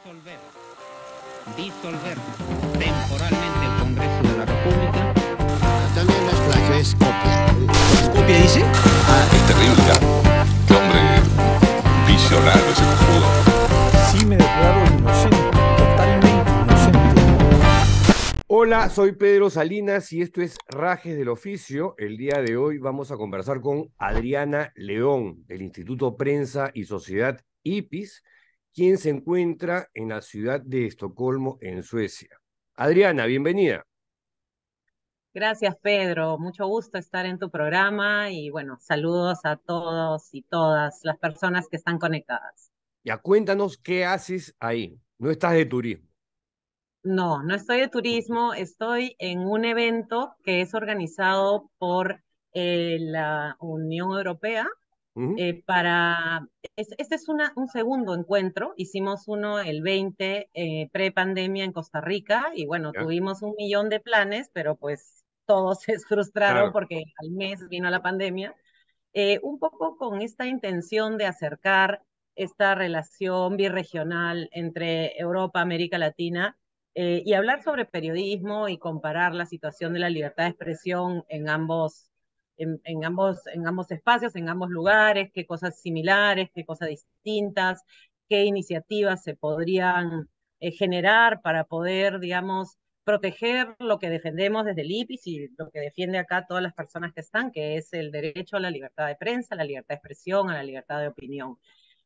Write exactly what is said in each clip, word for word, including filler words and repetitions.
Disolver, disolver temporalmente el Congreso de la República. También las plagio es copia. ¿Copia dice? Ah, es terrible, ¿ah? Qué hombre visionario ese cojudo. Sí, me declaro inocente, totalmente inocente. Hola, soy Pedro Salinas y esto es Rajes del Oficio. El día de hoy vamos a conversar con Adriana León, del Instituto Prensa y Sociedad IPIS, quien se encuentra en la ciudad de Estocolmo, en Suecia. Adriana, bienvenida. Gracias, Pedro. Mucho gusto estar en tu programa y bueno, saludos a todos y todas las personas que están conectadas. Ya cuéntanos qué haces ahí. No estás de turismo. No, no estoy de turismo, estoy en un evento que es organizado por eh, la Unión Europea Ujú. eh, para... es- Este es una, un segundo encuentro, hicimos uno el veinte eh, pre-pandemia en Costa Rica y bueno, ¿Ya? tuvimos un millón de planes, pero pues todos se frustraron Claro. porque al mes vino la pandemia. Eh, un poco con esta intención de acercar esta relación birregional entre Europa, América Latina, eh, y hablar sobre periodismo y comparar la situación de la libertad de expresión en ambos, en, en ambos, en ambos espacios, en ambos lugares, qué cosas similares, qué cosas distintas, qué iniciativas se podrían eh, generar para poder, digamos, proteger lo que defendemos desde el IPIS y lo que defiende acá todas las personas que están, que es el derecho a la libertad de prensa, a la libertad de expresión, a la libertad de opinión.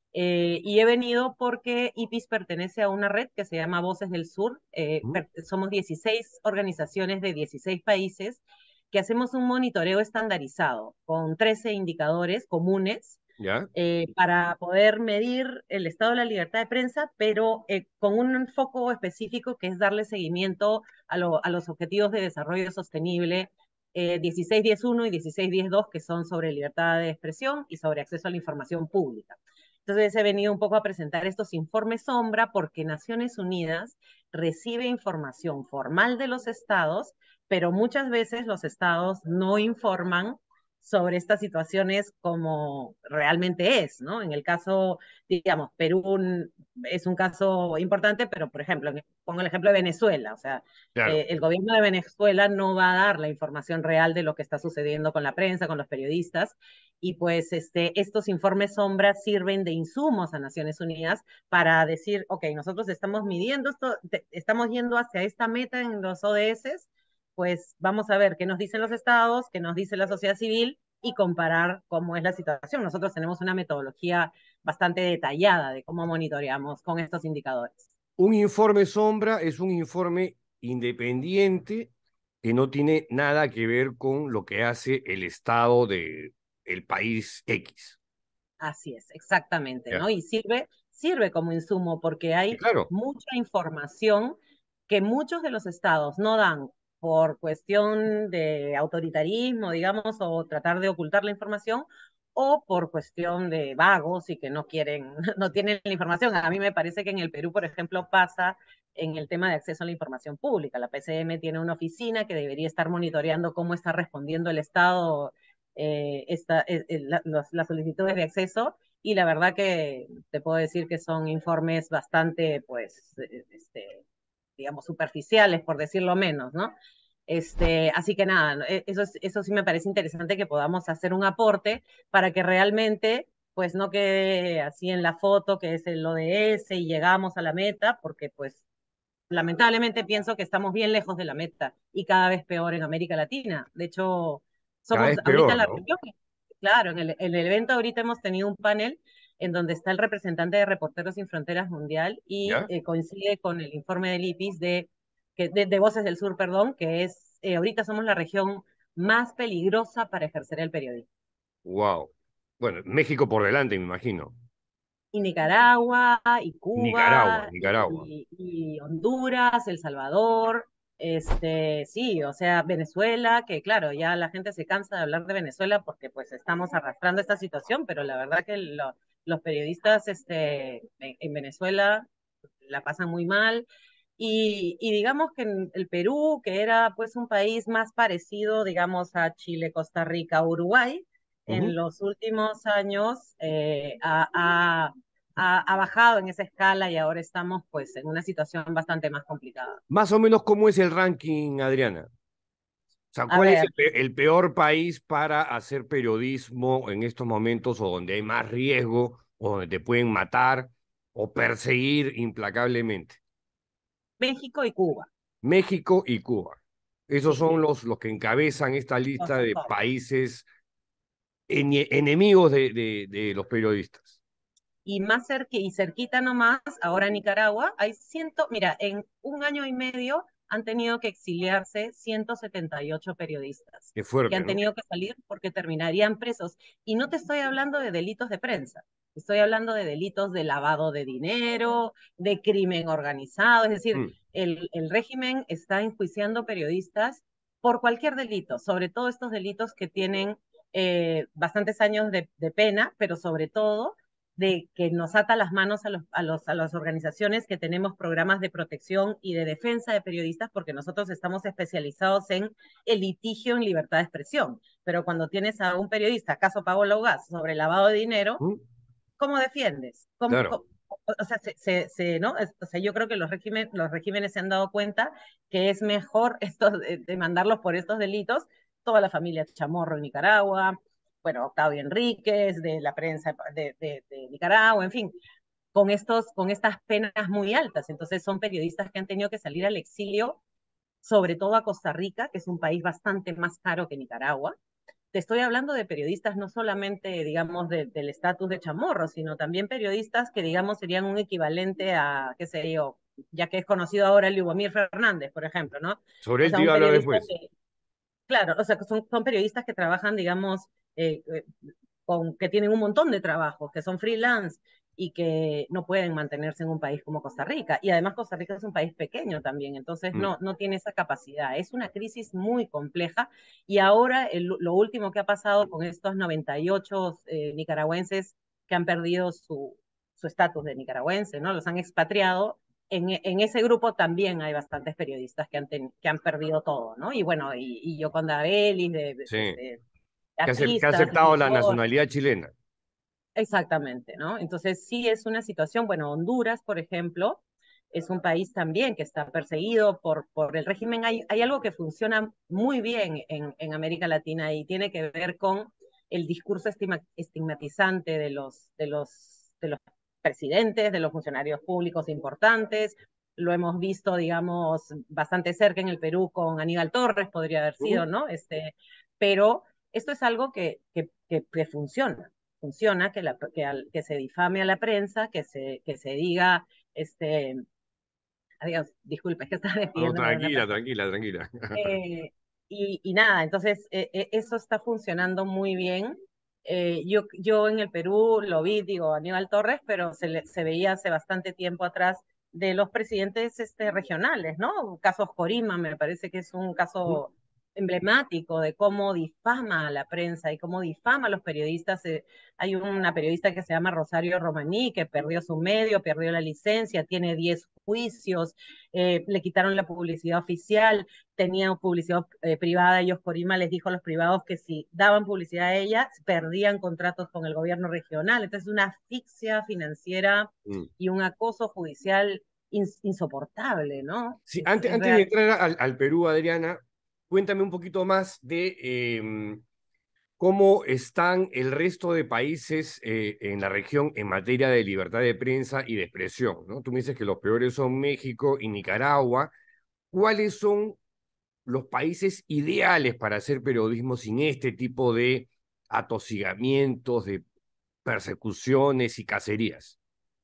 Eh, y he venido porque IPIS pertenece a una red que se llama Voces del Sur. Eh, Ujú. per- somos dieciséis organizaciones de dieciséis países que hacemos un monitoreo estandarizado con trece indicadores comunes ¿Ya? eh, para poder medir el estado de la libertad de prensa, pero eh, con un foco específico que es darle seguimiento a, lo, a los objetivos de desarrollo sostenible eh, dieciséis diez uno y dieciséis diez dos, que son sobre libertad de expresión y sobre acceso a la información pública. Entonces he venido un poco a presentar estos informes sombra porque Naciones Unidas recibe información formal de los estados, pero muchas veces los estados no informan sobre estas situaciones como realmente es, ¿no? En el caso, digamos, Perú es un caso importante, pero por ejemplo, pongo el ejemplo de Venezuela, o sea, Claro. eh, el gobierno de Venezuela no va a dar la información real de lo que está sucediendo con la prensa, con los periodistas, y pues este, estos informes sombras sirven de insumos a Naciones Unidas para decir, ok, nosotros estamos midiendo esto, te, estamos yendo hacia esta meta en los O D S, pues vamos a ver qué nos dicen los estados, qué nos dice la sociedad civil y comparar cómo es la situación. Nosotros tenemos una metodología bastante detallada de cómo monitoreamos con estos indicadores. Un informe sombra es un informe independiente que no tiene nada que ver con lo que hace el Estado de el país X. Así es, exactamente, ¿Ya? ¿no? Y sirve, sirve como insumo porque Y hay claro, mucha información que muchos de los estados no dan por cuestión de autoritarismo, digamos, o tratar de ocultar la información, o por cuestión de vagos y que no quieren, no tienen la información. A mí me parece que en el Perú, por ejemplo, pasa en el tema de acceso a la información pública. La P C M tiene una oficina que debería estar monitoreando cómo está respondiendo el Estado eh, esta, eh, eh, la, los, las solicitudes de acceso y la verdad que te puedo decir que son informes bastante, pues, eh, este, digamos, superficiales, por decirlo menos, ¿no? Este, así que nada, eh, eso, es- eso sí me parece interesante que podamos hacer un aporte para que realmente, pues, no quede así en la foto que es el O D S y llegamos a la meta, porque, pues, lamentablemente pienso que estamos bien lejos de la meta y cada vez peor en América Latina. De hecho, cada somos vez ahorita peor, la ¿no? región. Claro, en el, en el evento ahorita hemos tenido un panel en donde está el representante de Reporteros Sin Fronteras Mundial y ¿Ya? eh, coincide con el informe del IPIS de, que, de, de Voces del Sur, perdón, que es, eh, ahorita somos la región más peligrosa para ejercer el periodismo. Wow. Bueno, México por delante, me imagino. Y Nicaragua, y Nicaragua, Cuba, Nicaragua. y, y Honduras, El Salvador, este, sí, o sea, Venezuela, que claro, ya la gente se cansa de hablar de Venezuela porque pues estamos arrastrando esta situación, pero la verdad que lo- los periodistas este, en, en Venezuela la pasan muy mal. Y, y digamos que en el Perú, que era pues un país más parecido, digamos, a Chile, Costa Rica, Uruguay, en Ujú. los últimos años eh, ha, ha ha, ha bajado en esa escala y ahora estamos pues en una situación bastante más complicada. Más o menos, ¿cómo es el ranking, Adriana? O sea, A ¿cuál es ver, el, pe- el peor país para hacer periodismo en estos momentos o donde hay más riesgo o donde te pueden matar o perseguir implacablemente? México y Cuba. México y Cuba. Esos Sí, son los, los que encabezan esta los lista dos de top. países ene- enemigos de, de, de los periodistas. Y más cerqui, y cerquita nomás, ahora en Nicaragua, hay ciento, mira, en un año y medio han tenido que exiliarse ciento setenta y ocho periodistas Qué que fuerte, han ¿no? tenido que salir porque terminarían presos. Y no te estoy hablando de delitos de prensa, estoy hablando de delitos de lavado de dinero, de crimen organizado, es decir, Mm, el, el régimen está enjuiciando periodistas por cualquier delito, sobre todo estos delitos que tienen eh, bastantes años de, de pena, pero sobre todo de que nos ata las manos a, los, a, los, a las organizaciones que tenemos programas de protección y de defensa de periodistas, porque nosotros estamos especializados en el litigio en libertad de expresión. Pero cuando tienes a un periodista, caso Paolo Gas, sobre lavado de dinero, mm, ¿cómo defiendes? ¿Cómo, claro. cómo, o sea, se, se, se, ¿no? Es, o sea, yo creo que los, régimen, los regímenes se han dado cuenta que es mejor esto de, de mandarlos por estos delitos, toda la familia Chamorro en Nicaragua, bueno, Octavio Enríquez, de la prensa de, de, de Nicaragua, en fin, con, estos, con estas penas muy altas. Entonces son periodistas que han tenido que salir al exilio, sobre todo a Costa Rica, que es un país bastante más caro que Nicaragua. Te estoy hablando de periodistas no solamente, digamos, de, del estatus de Chamorro, sino también periodistas que, digamos, serían un equivalente a, qué sé yo, ya que es conocido ahora el Lubomir Fernández, por ejemplo, ¿no? Sobre O él te sea, iba un a hablar periodista después. que, claro, o sea, que son, son periodistas que trabajan, digamos, eh, eh, con, que tienen un montón de trabajos, que son freelance y que no pueden mantenerse en un país como Costa Rica. Y además Costa Rica es un país pequeño también, entonces Mm. no, no tiene esa capacidad. Es una crisis muy compleja y ahora el, lo último que ha pasado con estos noventa y ocho eh, nicaragüenses que han perdido su su estatus de nicaragüense, ¿no? Los han expatriado. En, en, ese grupo también hay bastantes periodistas que han, ten, que han perdido todo, ¿no? Y bueno, y, y Yoconda Bellis, de, de, Sí. de, Que, acep- que ha artistas, aceptado la escritores. nacionalidad chilena. Exactamente, ¿no? Entonces sí es una situación, bueno, Honduras, por ejemplo, es un país también que está perseguido por, por el régimen. Hay, hay algo que funciona muy bien en, en América Latina y tiene que ver con el discurso estima, estigmatizante de los, de, los, de los presidentes, de los funcionarios públicos importantes. Lo hemos visto, digamos, bastante cerca en el Perú con Aníbal Torres, podría haber Mm. sido, ¿no? Este, pero esto es algo que, que, que, que funciona funciona, que, la, que, al, que, se difame a la prensa, que se, que se diga, este, adiós, disculpe, es que estaba No, despidiéndome de una tranquila, persona. tranquila, tranquila. Eh, y, y, nada, entonces eh, eh, eso está funcionando muy bien. Eh, yo, yo en el Perú lo vi, digo, Aníbal Torres, pero se, le, se veía hace bastante tiempo atrás de los presidentes este, regionales, ¿no? Casos Corima, me parece que es un caso emblemático de cómo difama a la prensa y cómo difama a los periodistas. Eh, hay una periodista que se llama Rosario Romaní, que perdió su medio, perdió la licencia, tiene diez juicios, eh, le quitaron la publicidad oficial, tenía publicidad eh, privada. Ellos, Corima les dijo a los privados que si daban publicidad a ella, perdían contratos con el gobierno regional. Entonces, una asfixia financiera Mm. y un acoso judicial ins insoportable, ¿no? Sí, Es, antes, es antes de real. entrar al, al Perú, Adriana, cuéntame un poquito más de eh, cómo están el resto de países eh, en la región en materia de libertad de prensa y de expresión, ¿no? Tú me dices que los peores son México y Nicaragua. ¿Cuáles son los países ideales para hacer periodismo sin este tipo de atosigamientos, de persecuciones y cacerías?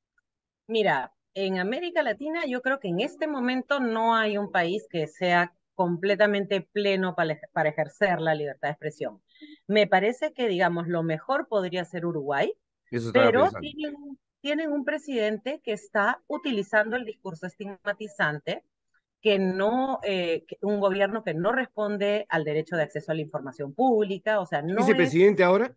Mira, en América Latina yo creo que en este momento no hay un país que sea completamente pleno para, para ejercer la libertad de expresión. Me parece que, digamos, lo mejor podría ser Uruguay, Eso estaba pero pensando. tienen, tienen un presidente que está utilizando el discurso estigmatizante, que no, eh, que un gobierno que no responde al derecho de acceso a la información pública, o sea, ¿Quién es no el es, presidente ahora?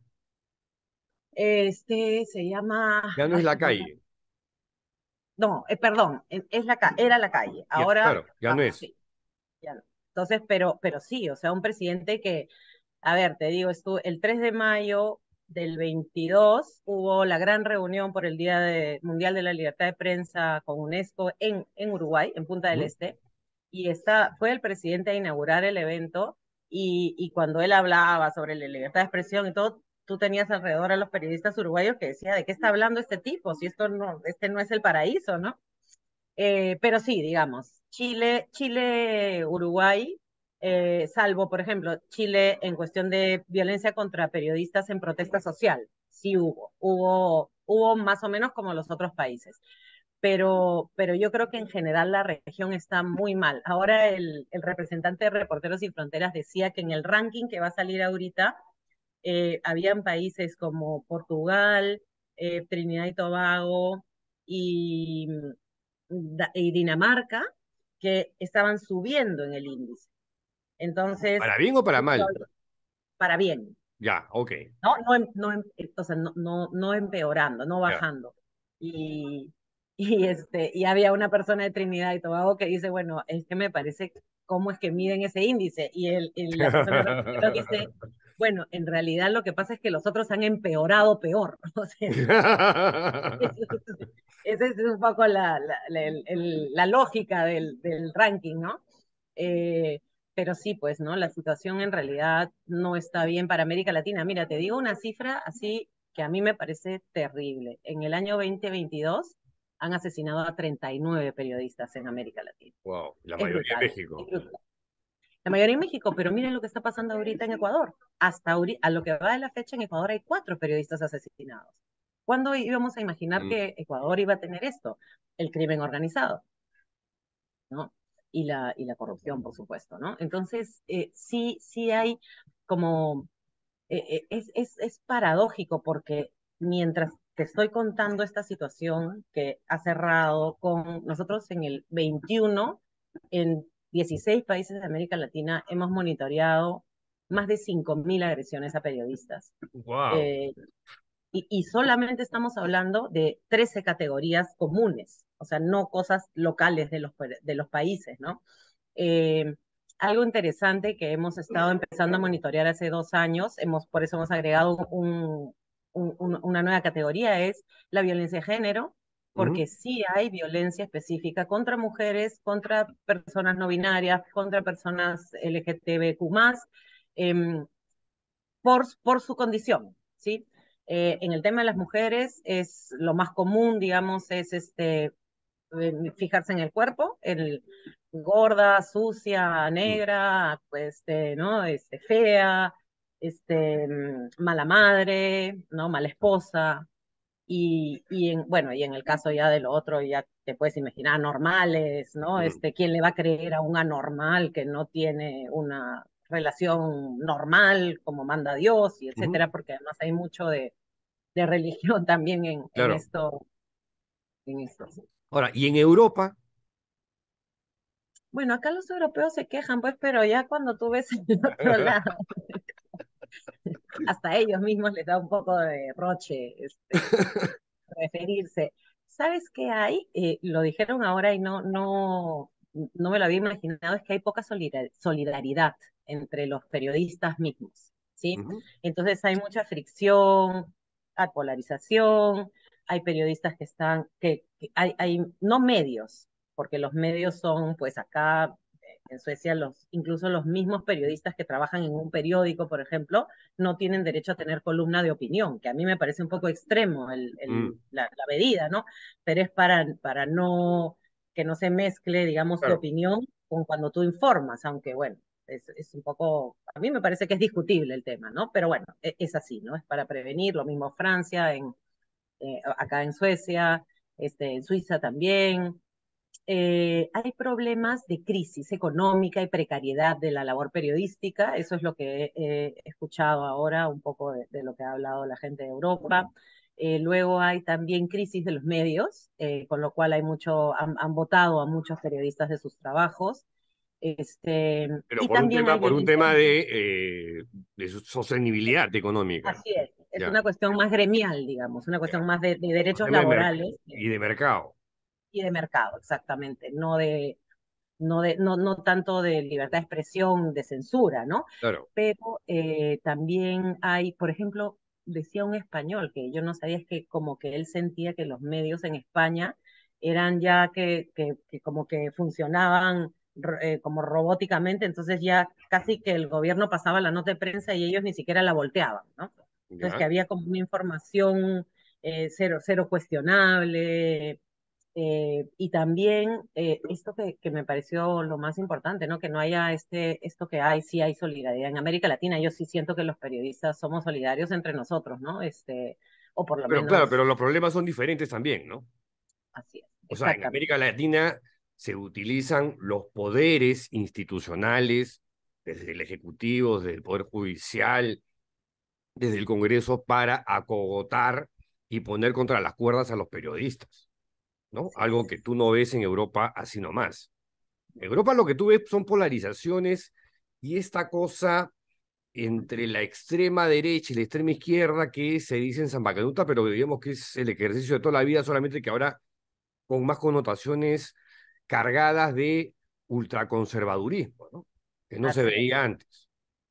este, se llama, Ya no es ay, la no, calle. no, eh, perdón, es la, era la calle, Ya, ahora, claro, ya ah, no es. sí, ya no. Entonces, pero, pero sí, o sea, un presidente que, a ver, te digo, estuvo el tres de mayo del veintidós hubo la gran reunión por el Día de- Mundial de la Libertad de Prensa con UNESCO en, en Uruguay, en Punta del Ujú. Este, y está, fue el presidente a inaugurar el evento, y, y cuando él hablaba sobre la libertad de expresión y todo, tú tenías alrededor a los periodistas uruguayos que decían, ¿de qué está hablando este tipo? Si esto no, este no es el paraíso, ¿no? Eh, pero sí, digamos, Chile, Chile, Uruguay, eh, salvo, por ejemplo, Chile en cuestión de violencia contra periodistas en protesta social, sí hubo, hubo, hubo más o menos como los otros países. Pero, pero yo creo que en general la región está muy mal. Ahora el, el representante de Reporteros Sin Fronteras decía que en el ranking que va a salir ahorita, eh, habían países como Portugal, eh, Trinidad y Tobago y, y Dinamarca, que estaban subiendo en el índice. Entonces, ¿Para bien o para mal? para bien, Ya, ok. no, no, em- no, em- o sea, no, no, no empeorando, no Ya. bajando. Y, y, este, y había una persona de Trinidad y Tobago que dice, bueno, es que me parece cómo es que miden ese índice. Y, el, y la persona de Reporteros dice, bueno, en realidad lo que pasa es que los otros han empeorado peor. O sea, esa es un poco la, la, la, el- el- la lógica del, del ranking, ¿no? Eh, pero sí, pues, ¿no? La situación en realidad no está bien para América Latina. Mira, te digo una cifra así que a mí me parece terrible. En el año dos mil veintidós han asesinado a treinta y nueve periodistas en América Latina. Wow, la Es mayoría en brutal, es México. brutal. La mayoría en México, pero miren lo que está pasando ahorita en Ecuador. Hasta ahori- a lo que va de la fecha en Ecuador hay cuatro periodistas asesinados. ¿Cuándo íbamos a imaginar Mm. que Ecuador iba a tener esto? El crimen organizado, ¿no? Y la, y la corrupción, por supuesto, ¿no? Entonces, eh, sí, sí hay como, eh, eh, es, es, es paradójico porque mientras te estoy contando esta situación que ha cerrado con nosotros en el veintiuno, en dieciséis países de América Latina hemos monitoreado más de cinco mil agresiones a periodistas. Wow. Eh, y, y solamente estamos hablando de trece categorías comunes, o sea, no cosas locales de los, de los países, ¿no? Eh, algo interesante que hemos estado empezando a monitorear hace dos años, hemos, por eso hemos agregado un, un, un, una nueva categoría, es la violencia de género, Ujú. porque sí hay violencia específica contra mujeres, contra personas no binarias, contra personas L G T B Q más, eh, por, por su condición, ¿sí? Eh, en el tema de las mujeres es lo más común, digamos, es este, eh, fijarse en el cuerpo, el gorda, sucia, Mm. negra, pues, este, ¿no? Este, fea, este, mm, mala madre, ¿no? Mala esposa. Y, y en, bueno, y en el caso ya de lo otro, ya te puedes imaginar, anormales, ¿no? Mm. Este, ¿quién le va a creer a un anormal que no tiene una relación normal como manda Dios y Ujú. etcétera? Porque además hay mucho de, de religión también en, en Claro. esto, en esto. Ahora, ¿y en Europa? Bueno, acá los europeos se quejan, pues, pero ya cuando tú ves el otro lado, hasta ellos mismos les da un poco de roche este, referirse. ¿Sabes qué hay? Eh, lo dijeron ahora y no, no, no me lo había imaginado, es que hay poca solidar- solidaridad entre los periodistas mismos, ¿sí? Ujú. Entonces hay mucha fricción, hay polarización, hay periodistas que están, que, que hay, hay, no medios, porque los medios son, pues acá eh, en Suecia, los, incluso los mismos periodistas que trabajan en un periódico, por ejemplo, no tienen derecho a tener columna de opinión, que a mí me parece un poco extremo el, Mm. el, la, la medida, ¿no? Pero es para, para no, que no se mezcle, digamos, tu Claro. opinión con cuando tú informas, aunque bueno, es, es un poco, a mí me parece que es discutible el tema, ¿no? Pero bueno, es, es así, ¿no? Es para prevenir, lo mismo Francia, en, eh, acá en Suecia, este, en Suiza también, eh, hay problemas de crisis económica y precariedad de la labor periodística. Eso es lo que he escuchado ahora, un poco de, de lo que ha hablado la gente de Europa. Eh, luego hay también crisis de los medios, eh, con lo cual hay mucho, han, han votado a muchos periodistas de sus trabajos. Este, Pero y por un también tema, hay por un violencia. tema de, eh, de su- sostenibilidad económica. Así es, es Ya, una cuestión más gremial, digamos, una ya. cuestión más de, de Un derechos tema de mer- laborales y de mercado. y de mercado, exactamente, no de, no, de, no, no tanto de libertad de expresión, de censura, ¿no? Claro. Pero eh, también hay, por ejemplo, decía un español, que yo no sabía, es que como que él sentía que los medios en España eran ya que, que, que como que funcionaban ro- eh, como robóticamente, entonces ya casi que el gobierno pasaba la nota de prensa y ellos ni siquiera la volteaban, ¿no? Entonces que ¿Ya? había como una información eh, cero, cero cuestionable, eh, y también eh, esto que, que me pareció lo más importante, ¿no? Que no haya este, esto que hay, sí hay solidaridad. En América Latina yo sí siento que los periodistas somos solidarios entre nosotros, ¿no? Este, o por lo Pero claro, menos pero los problemas son diferentes también, ¿no? así es, O sea, en exactamente. América Latina se utilizan los poderes institucionales, desde el Ejecutivo, desde el Poder Judicial, desde el Congreso, para acogotar y poner contra las cuerdas a los periodistas, ¿no? Así Algo es. que tú no ves en Europa así nomás. En Europa lo que tú ves son polarizaciones y esta cosa entre la extrema derecha y la extrema izquierda que se dice en San Bacanuta, pero digamos que es el ejercicio de toda la vida, solamente que ahora con más connotaciones cargadas de ultraconservadurismo, ¿no? Que no se Así es. veía antes.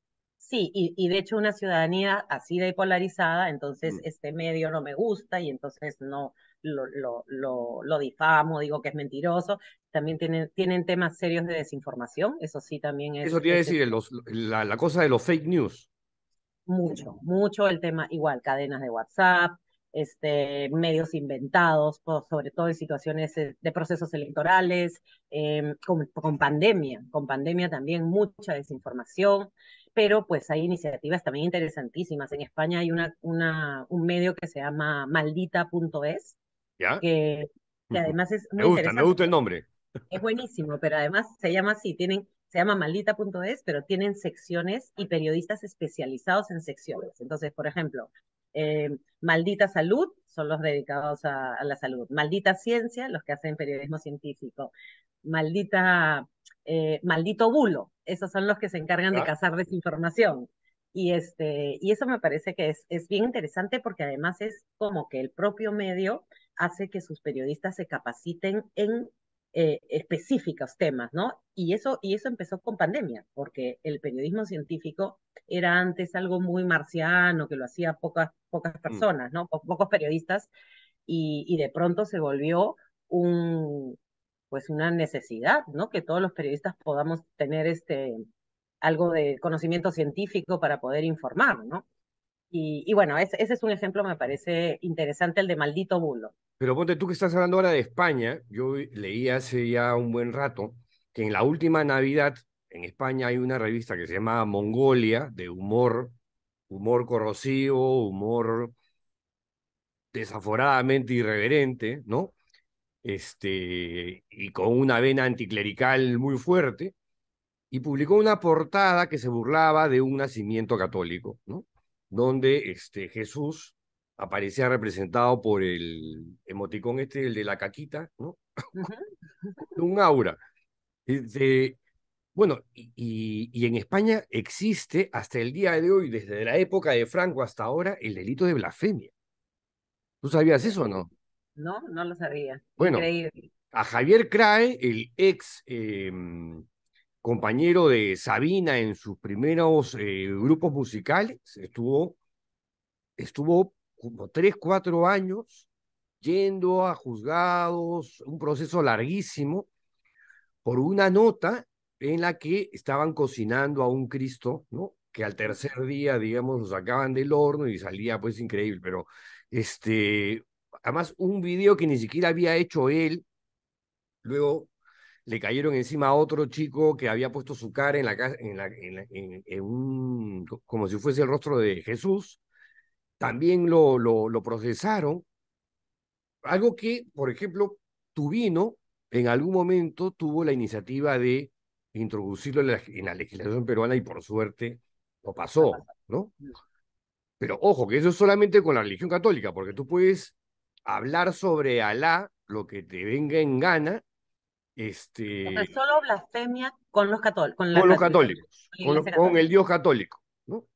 Sí, y, y de hecho una ciudadanía así de polarizada, entonces Mm. este medio no me gusta y entonces no lo, lo, lo, lo difamo, digo que es mentiroso. También tienen, tienen temas serios de desinformación, eso sí también Eso es, te iba a es, decir, los, la, la cosa de los fake news. mucho, mucho el tema, igual, cadenas de WhatsApp, este, medios inventados, po- sobre todo en situaciones eh, de procesos electorales, eh, con, con pandemia, con pandemia también mucha desinformación, pero pues hay iniciativas también interesantísimas. En España hay una, una, un medio que se llama maldita punto es, ¿Ya? que, que Ujú. además es Me muy gusta, me interesante. gusta el nombre. Es buenísimo, pero además se llama así, tienen, se llama maldita punto es, pero tienen secciones y periodistas especializados en secciones. Entonces, por ejemplo, eh, Maldita Salud son los dedicados a, a la salud, Maldita Ciencia, los que hacen periodismo científico, Maldita, eh, Maldito Bulo, esos son los que se encargan de ¿Ya? cazar desinformación. Y, este, y eso me parece que es, es bien interesante porque además es como que el propio medio hace que sus periodistas se capaciten en eh, específicos temas, ¿no? Y eso, y eso empezó con pandemia, porque el periodismo científico era antes algo muy marciano, que lo hacía pocas, pocas Mm. personas, ¿no? Po- pocos periodistas, y, y de pronto se volvió un, pues una necesidad, ¿no? Que todos los periodistas podamos tener este, algo de conocimiento científico para poder informar, ¿no? Y, y bueno, ese, ese es un ejemplo, me parece interesante, el de maldito bulo. Pero ponte tú que estás hablando ahora de España, yo leí hace ya un buen rato que en la última Navidad en España hay una revista que se llama Mongolia, de humor, humor corrosivo, humor desaforadamente irreverente, ¿no? Este, y con una vena anticlerical muy fuerte, y publicó una portada que se burlaba de un nacimiento católico, ¿no? Donde este, Jesús aparecía representado por el emoticón este, el de la caquita, ¿no? Ujú. Un aura. Este, bueno, y, y, y en España existe hasta el día de hoy, desde la época de Franco hasta ahora, el delito de blasfemia. ¿Tú sabías eso o no? No, no lo sabía. Bueno, Increíble. a Javier Crae, el ex eh, compañero de Sabina en sus primeros eh, grupos musicales, estuvo, estuvo como tres, cuatro años yendo a juzgados, un proceso larguísimo, por una nota en la que estaban cocinando a un Cristo, ¿no? Que al tercer día, digamos, lo sacaban del horno y salía pues increíble, pero este, además un video que ni siquiera había hecho él, luego le cayeron encima a otro chico que había puesto su cara en la casa, en la, en la- en- en un, como si fuese el rostro de Jesús, también lo, lo, lo procesaron, algo que, por ejemplo, Tubino en algún momento tuvo la iniciativa de introducirlo en la, en la legislación peruana y por suerte lo No pasó, pasa. ¿no? Pero ojo, que eso es solamente con la religión católica, porque tú puedes hablar sobre Alá, lo que te venga en gana, O sea, este, solo blasfemia con los católicos, con la, con los cat- la católicos, con, lo- Iglesia con el Católica. Dios católico, ¿no?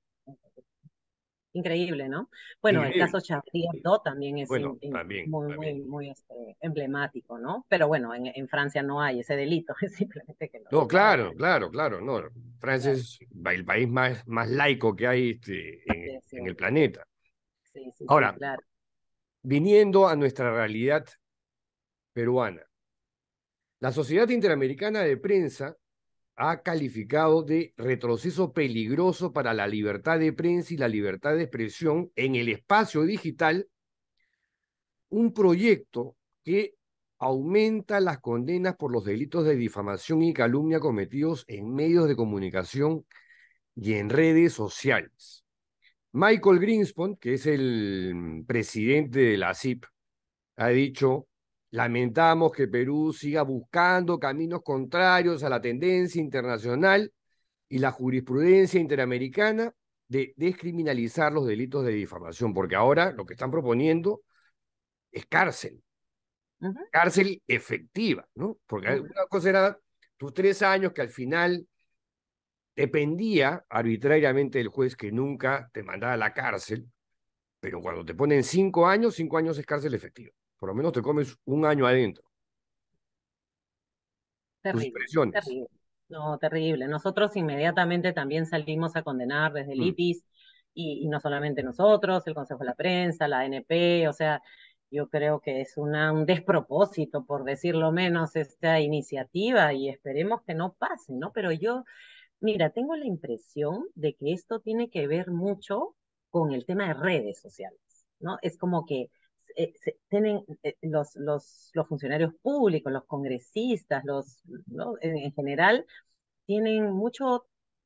Increíble, ¿no? Bueno, el Increíble. caso Charlie Hebdo también es Bueno, in- in- también, muy, también. muy, muy este, emblemático, ¿no? Pero bueno, en, en Francia no hay ese delito, es simplemente que lo, No, lo claro, reprimen. claro, claro, no. Francia Claro, es el país más, más laico que hay este, sí, en, es en el cierto. planeta. Sí, sí, sí, Ahora, claro. viniendo a nuestra realidad peruana, la Sociedad Interamericana de Prensa ha calificado de retroceso peligroso para la libertad de prensa y la libertad de expresión en el espacio digital un proyecto que aumenta las condenas por los delitos de difamación y calumnia cometidos en medios de comunicación y en redes sociales. Michael Greenspan, que es el presidente de la C I P, ha dicho: lamentamos que Perú siga buscando caminos contrarios a la tendencia internacional y la jurisprudencia interamericana de descriminalizar los delitos de difamación, porque ahora lo que están proponiendo es cárcel, Ujú, cárcel efectiva, ¿no? Porque ujú. una cosa era tus tres años que al final dependía arbitrariamente del juez que nunca te mandaba a la cárcel, pero cuando te ponen cinco años, cinco años es cárcel efectiva. Por lo menos te comes un año adentro. Tus Terrible, impresiones. terrible. No, terrible. Nosotros inmediatamente también salimos a condenar desde el Mm. I P I S y, y no solamente nosotros, el Consejo de la Prensa, la A N P, o sea, yo creo que es una, un despropósito, por decirlo menos, esta iniciativa y esperemos que no pase, ¿no? Pero yo, mira, tengo la impresión de que esto tiene que ver mucho con el tema de redes sociales, ¿no? Es como que eh, se- tienen eh, los, los, los funcionarios públicos, los congresistas, los, ¿no? En, en general, tienen mucho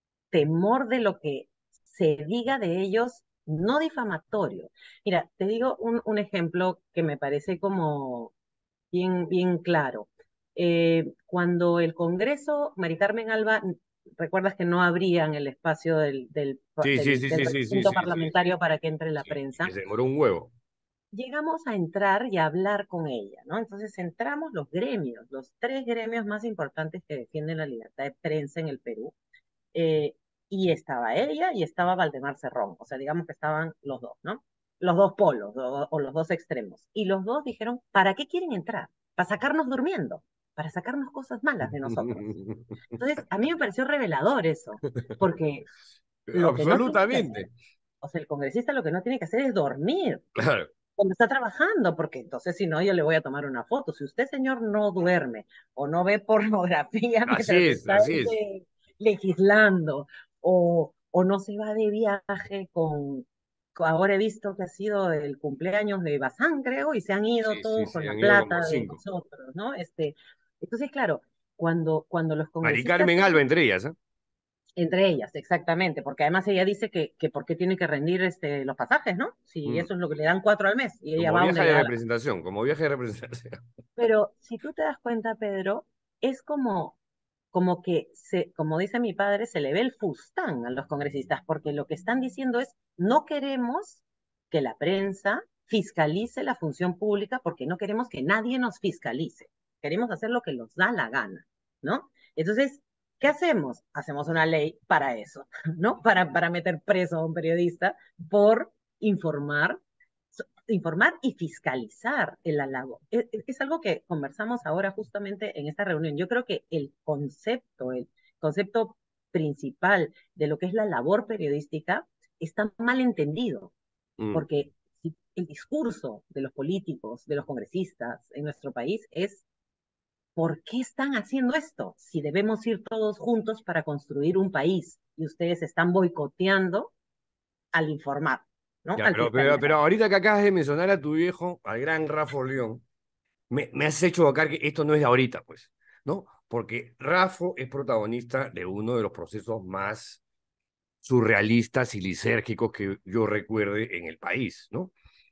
temor de lo que se diga de ellos, no difamatorio. Mira, te digo un, un ejemplo que me parece como bien, bien claro. Eh, cuando el Congreso, Mari Carmen Alba, recuerdas que no abrían el espacio del, del, Sí, sí, del, sí, del sí, sí, sí, recinto sí, sí, sí, parlamentario para que entre la sí, y que prensa, se demoró un huevo. llegamos a entrar y a hablar con ella, ¿no? Entonces entramos los gremios, los tres gremios más importantes que defienden la libertad de prensa en el Perú, eh, y estaba ella y estaba Valdemar Cerrón, o sea, digamos que estaban los dos, ¿no? Los dos polos o, o los dos extremos. Y los dos dijeron, ¿para qué quieren entrar? Para sacarnos durmiendo, para sacarnos cosas malas de nosotros. Entonces, a mí me pareció revelador eso, porque lo que no tiene que hacer, Absolutamente. o sea, el congresista lo que no tiene que hacer es dormir Claro. cuando está trabajando, porque entonces si no, yo le voy a tomar una foto. Si usted, señor, no duerme o no ve pornografía Así mientras es, está así es. eh, legislando, o, o no se va de viaje con, con- ahora he visto que ha sido el cumpleaños de Bazán, creo, y se han ido Sí, sí, todos con sí, la han ido como plata de cinco. nosotros, ¿no? Este, entonces, claro, cuando, cuando los Mari congresistas Carmen Alba entre ellas, ¿eh? entre ellas, exactamente, porque además ella dice que, que por qué tiene que rendir este, los pasajes, ¿no? Si Mm. eso es lo que le dan cuatro al mes y ella Como va donde viaje le de da la gana. representación, como viaje de representación. Pero si tú te das cuenta, Pedro, es como, como que, se, como dice mi padre, se le ve el fustán a los congresistas, porque lo que están diciendo es, no queremos que la prensa fiscalice la función pública porque no queremos que nadie nos fiscalice. Queremos hacer lo que nos da la gana, ¿no? Entonces, ¿qué hacemos? Hacemos una ley para eso, ¿no? Para, para meter preso a un periodista por informar, so- informar y fiscalizar el halago. Es, es algo que conversamos ahora justamente en esta reunión. Yo creo que el concepto, el concepto principal de lo que es la labor periodística está mal entendido, Mm. porque si el discurso de los políticos, de los congresistas en nuestro país es ¿por qué están haciendo esto? Si debemos ir todos juntos para construir un país y ustedes están boicoteando al informar, ¿no? Ya, Al pero, pero, fiscalizar. pero ahorita que acabas de mencionar a tu viejo, al gran Rafa León, me, me has hecho evocar que esto no es de ahorita, pues, ¿no? Porque Rafa es protagonista de uno de los procesos más surrealistas y lisérgicos que yo recuerde en el país, ¿no?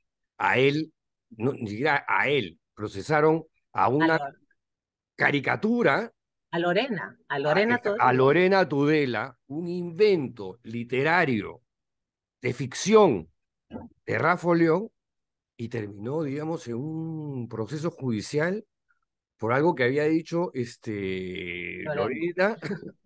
A él, no, ni siquiera a él, procesaron a A, una Lo- caricatura, a Lorena, a a, Lorena a Todesco. Lorena Tudela, un invento literario de ficción de Rafa León, y terminó, digamos, en un proceso judicial por algo que había dicho este, Lorena. Lorena.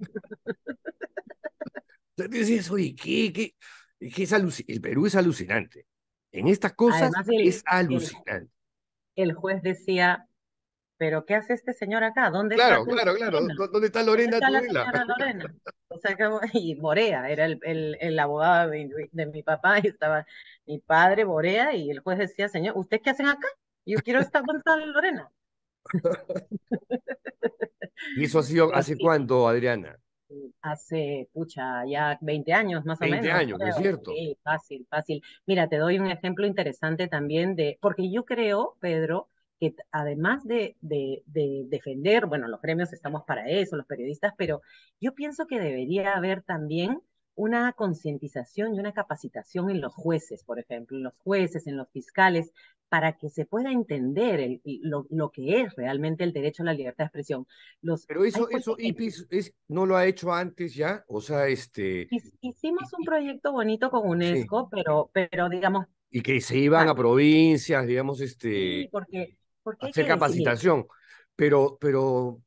Entonces dices, oye, ¿qué, qué, qué es aluci- el Perú es alucinante. En estas cosas Además, el, es el, alucinante. el juez decía, ¿pero qué hace este señor acá? ¿Dónde está Claro, tu claro, claro. Lorena? ¿Dó- ¿Dónde está ¿Dónde Lorena está la Tudela? señora Lorena? O sea, como, y Borea era el, el, el abogado de, mi de mi papá, y estaba mi padre, Borea, y el juez decía, señor, ¿ustedes qué hacen acá? Yo quiero estar con Gonzalo Lorena. ¿Y eso ha sido Pero hace sí, cuánto, Adriana? hace, pucha, ya veinte años más o Veinte menos, años, ¿no es creo. cierto? Sí, fácil, fácil. Mira, te doy un ejemplo interesante también de, porque yo creo, Pedro, que t- además de, de, de defender, bueno, los gremios estamos para eso, los periodistas, pero yo pienso que debería haber también una concientización y una capacitación en los jueces, por ejemplo, en los jueces, en los fiscales, para que se pueda entender el- lo, lo que es realmente el derecho a la libertad de expresión. Los, Pero hay eso, eso jueces que IPIS es, no lo ha hecho antes ya, o sea, este, Hic- y, hicimos un y- proyecto bonito con sí, UNESCO, pero, pero digamos, y que se iban ah, a provincias, digamos, este, sí, porque, a porque hay hacer que decir, mira, capacitación, pero, pero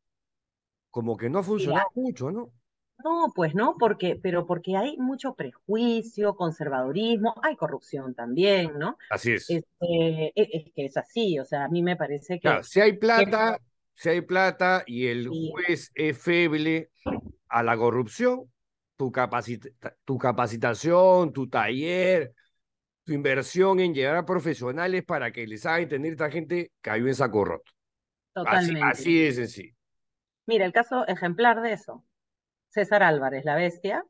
como que no ha mira, funcionado mucho, ¿no? no, pues no, porque, pero porque hay mucho prejuicio, conservadurismo, hay corrupción también, ¿no? Así es. Este, e- es, que es así, o sea, a mí me parece Claro, que, si hay que plata, si hay plata y el sí, juez es feble a la corrupción, tu capacita- tu capacitación, tu taller, tu inversión en llevar a profesionales para que les haga entender a esta gente cayó en saco roto. Así, totalmente. así de sencillo. Mira, el caso ejemplar de eso, César Álvarez, la bestia,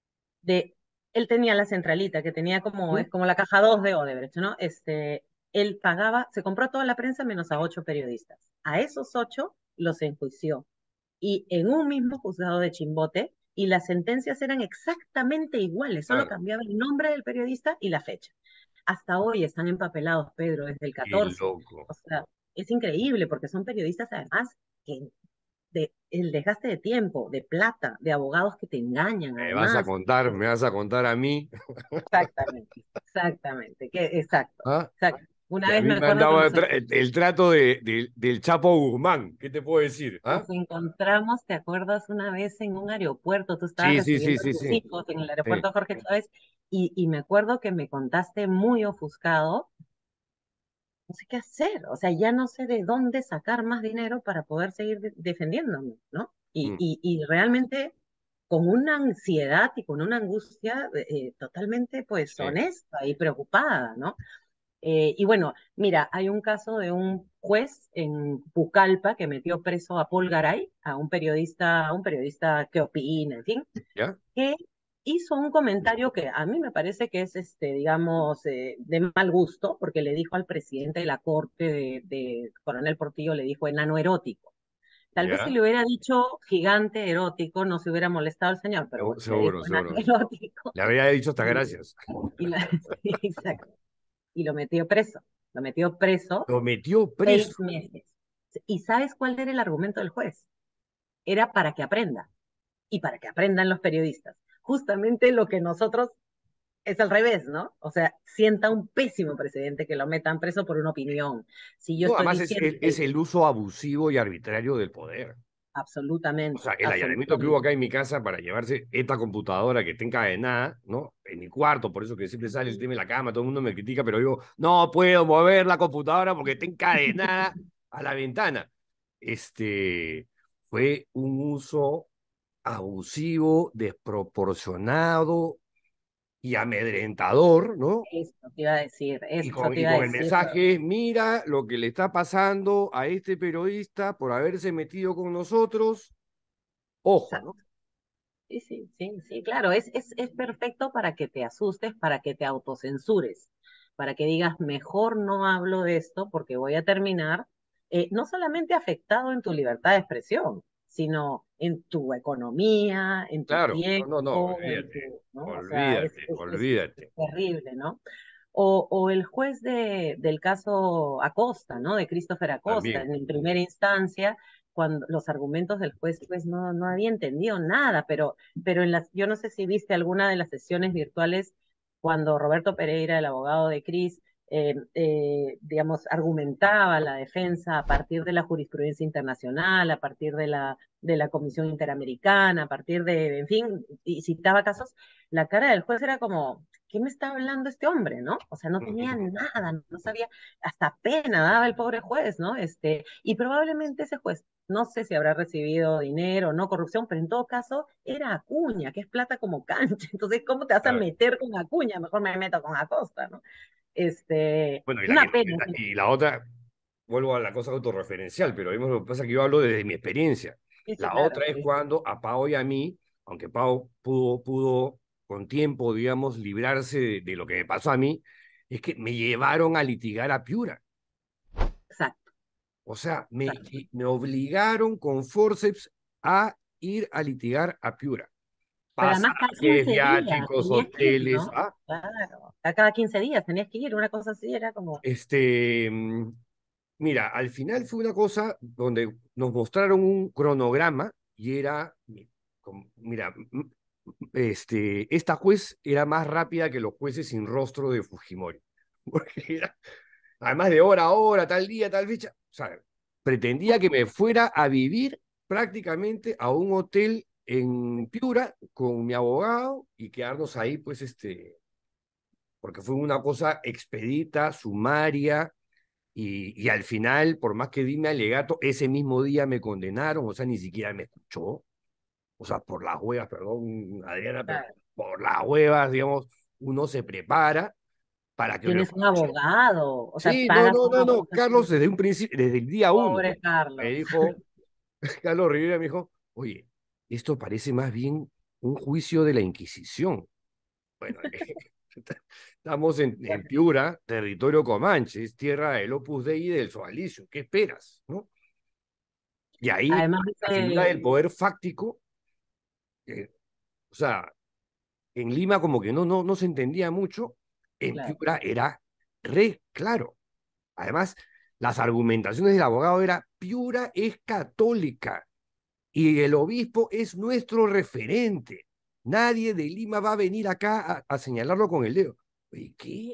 de, él tenía la centralita, que tenía como, ¿Mm? es como la caja dos de Odebrecht, ¿no? Este, él pagaba, se compró toda la prensa menos a ocho periodistas. A esos ocho los enjuició. Y en un mismo juzgado de Chimbote, y las sentencias eran exactamente iguales, solo Claro, cambiaba el nombre del periodista y la fecha. Hasta hoy están empapelados, Pedro, desde el qué catorce. loco. O sea, es increíble porque son periodistas además que de el desgaste de tiempo, de plata, de abogados que te engañan, Me vas a además. contar, me vas a contar a mí. Exactamente, exactamente, que, exacto, ¿Ah? exacto. Una Que a vez mí me me han acuerdo que dado nos, el, tra- el- el trato de, de- del Chapo Guzmán. ¿Qué te puedo decir? ¿Ah? nos encontramos, ¿te acuerdas una vez en un aeropuerto? Tú estabas Sí, sí, sí, recibiendo a sí, tus sí. hijos en el Sí. aeropuerto Jorge Chávez y, y me acuerdo que me contaste muy ofuscado, no sé qué hacer, o sea, ya no sé de dónde sacar más dinero para poder seguir de- defendiéndome, ¿no? Y, Mm, y, y realmente con una ansiedad y con una angustia eh, totalmente pues sí. honesta y preocupada, ¿no? Eh, y bueno, mira, hay un caso de un juez en Pucallpa que metió preso a Paul Garay, a un periodista, a un periodista que opina, en fin, ¿Ya? que hizo un comentario que a mí me parece que es, este, digamos, eh, de mal gusto, porque le dijo al presidente de la corte de, de Coronel Portillo, le dijo enano erótico. Tal vez si ¿Ya? le hubiera dicho gigante erótico, no se hubiera molestado el señor, pero Segu- bueno, le dijo Seguro, enano seguro. erótico. Le habría dicho hasta Y, gracias. y la- sí, exacto, y lo metió preso. Lo metió preso Lo metió seis preso. meses. ¿Y sabes cuál era el argumento del juez? Era para que aprenda y para que aprendan los periodistas. Justamente lo que nosotros es al revés, ¿no? O sea, sienta un pésimo precedente que lo metan preso por una opinión. Si yo No, estoy además es, diciendo es, es que el uso abusivo y arbitrario del poder. O sea, absolutamente, el allanamiento que hubo absolutamente. acá en mi casa para llevarse esta computadora que está encadenada, ¿no? En mi cuarto, por eso que siempre sale el tema de la cama, todo el mundo me critica, pero yo no puedo mover la computadora porque está encadenada a la ventana. Este fue un uso abusivo, desproporcionado y amedrentador, ¿no? Eso te iba a decir, Y eso con, te y iba a con el decir. mensaje es, mira lo que le está pasando a este periodista por haberse metido con nosotros. Ojo, ¿no? Sí, sí, sí, sí, claro, es, es, es perfecto para que te asustes, para que te autocensures, para que digas, mejor no hablo de esto porque voy a terminar eh, no solamente afectado en tu libertad de expresión, sino en tu economía, en tu Claro, no, no, no, tiempo, en olvídate, tu, ¿no? O sea, es, olvídate, es, es, es olvídate. terrible, ¿no? O, o el juez de, del caso Acosta, ¿no? De Christopher Acosta, También. en primera instancia, cuando los argumentos del juez, pues no, no había entendido nada, pero, pero en las, yo no sé si viste alguna de las sesiones virtuales cuando Roberto Pereira, el abogado de Cris, eh, eh, digamos, argumentaba la defensa a partir de la jurisprudencia internacional, a partir de la, de la Comisión Interamericana, a partir de, en fin, y citaba casos, la cara del juez era como, ¿qué me está hablando este hombre, no? O sea, no tenía nada, no sabía, hasta pena daba el pobre juez, ¿no? Este, y probablemente ese juez no sé si habrá recibido dinero, no corrupción, pero en todo caso era Acuña, que es plata como cancha. Entonces, ¿cómo te vas a Claro. meter con Acuña? Mejor me meto con Acosta, ¿no? Este, Bueno, y la, una que- pena. y la otra, vuelvo a la cosa autorreferencial, pero vemos lo que pasa que yo hablo desde mi experiencia. Sí, sí, La claro, otra es sí, cuando a Pau y a mí, aunque Pau pudo, pudo con tiempo, digamos, librarse de, de lo que me pasó a mí, es que me llevaron a litigar a Piura. exacto, O sea, me, exacto. me obligaron con forceps a ir a litigar a Piura. Pero además cada Pasajes, quince días viáticos, tenías que ir, hoteles, ¿no? ¿ah? Claro, a cada quince días tenías que ir, una cosa así, era como, Este, mm, mira, al final fue una cosa donde nos mostraron un cronograma y era, mi- como- mira, mm, este, esta juez era más rápida que los jueces sin rostro de Fujimori. Porque era, además de hora a hora, tal día, tal fecha, o sea, pretendía que me fuera a vivir prácticamente a un hotel en Piura con mi abogado y quedarnos ahí, pues, este, porque fue una cosa expedita, sumaria, y, y al final, por más que di mi alegato, ese mismo día me condenaron, o sea, ni siquiera me escuchó, o sea, por las huevas, perdón, Adriana, pero claro, por las huevas, digamos, uno se prepara para que lo tienes un escuchen. abogado, o sea, Sí, no, pagas no, un no, no, abogado. Carlos desde un principio, desde el día uno, Pobre me Carlos. dijo, Carlos Rivera me dijo, oye, esto parece más bien un juicio de la Inquisición. Bueno, estamos en, en Piura, territorio Comanche, es tierra del Opus Dei y del Sodalicio. ¿Qué esperas? ¿No? Y ahí Además la figura del dice, poder fáctico, eh, o sea, en Lima como que no, no, no se entendía mucho, en claro, Piura era re claro. Además, las argumentaciones del abogado era Piura es católica y el obispo es nuestro referente. Nadie de Lima va a venir acá a, a señalarlo con el dedo. ¿Y qué?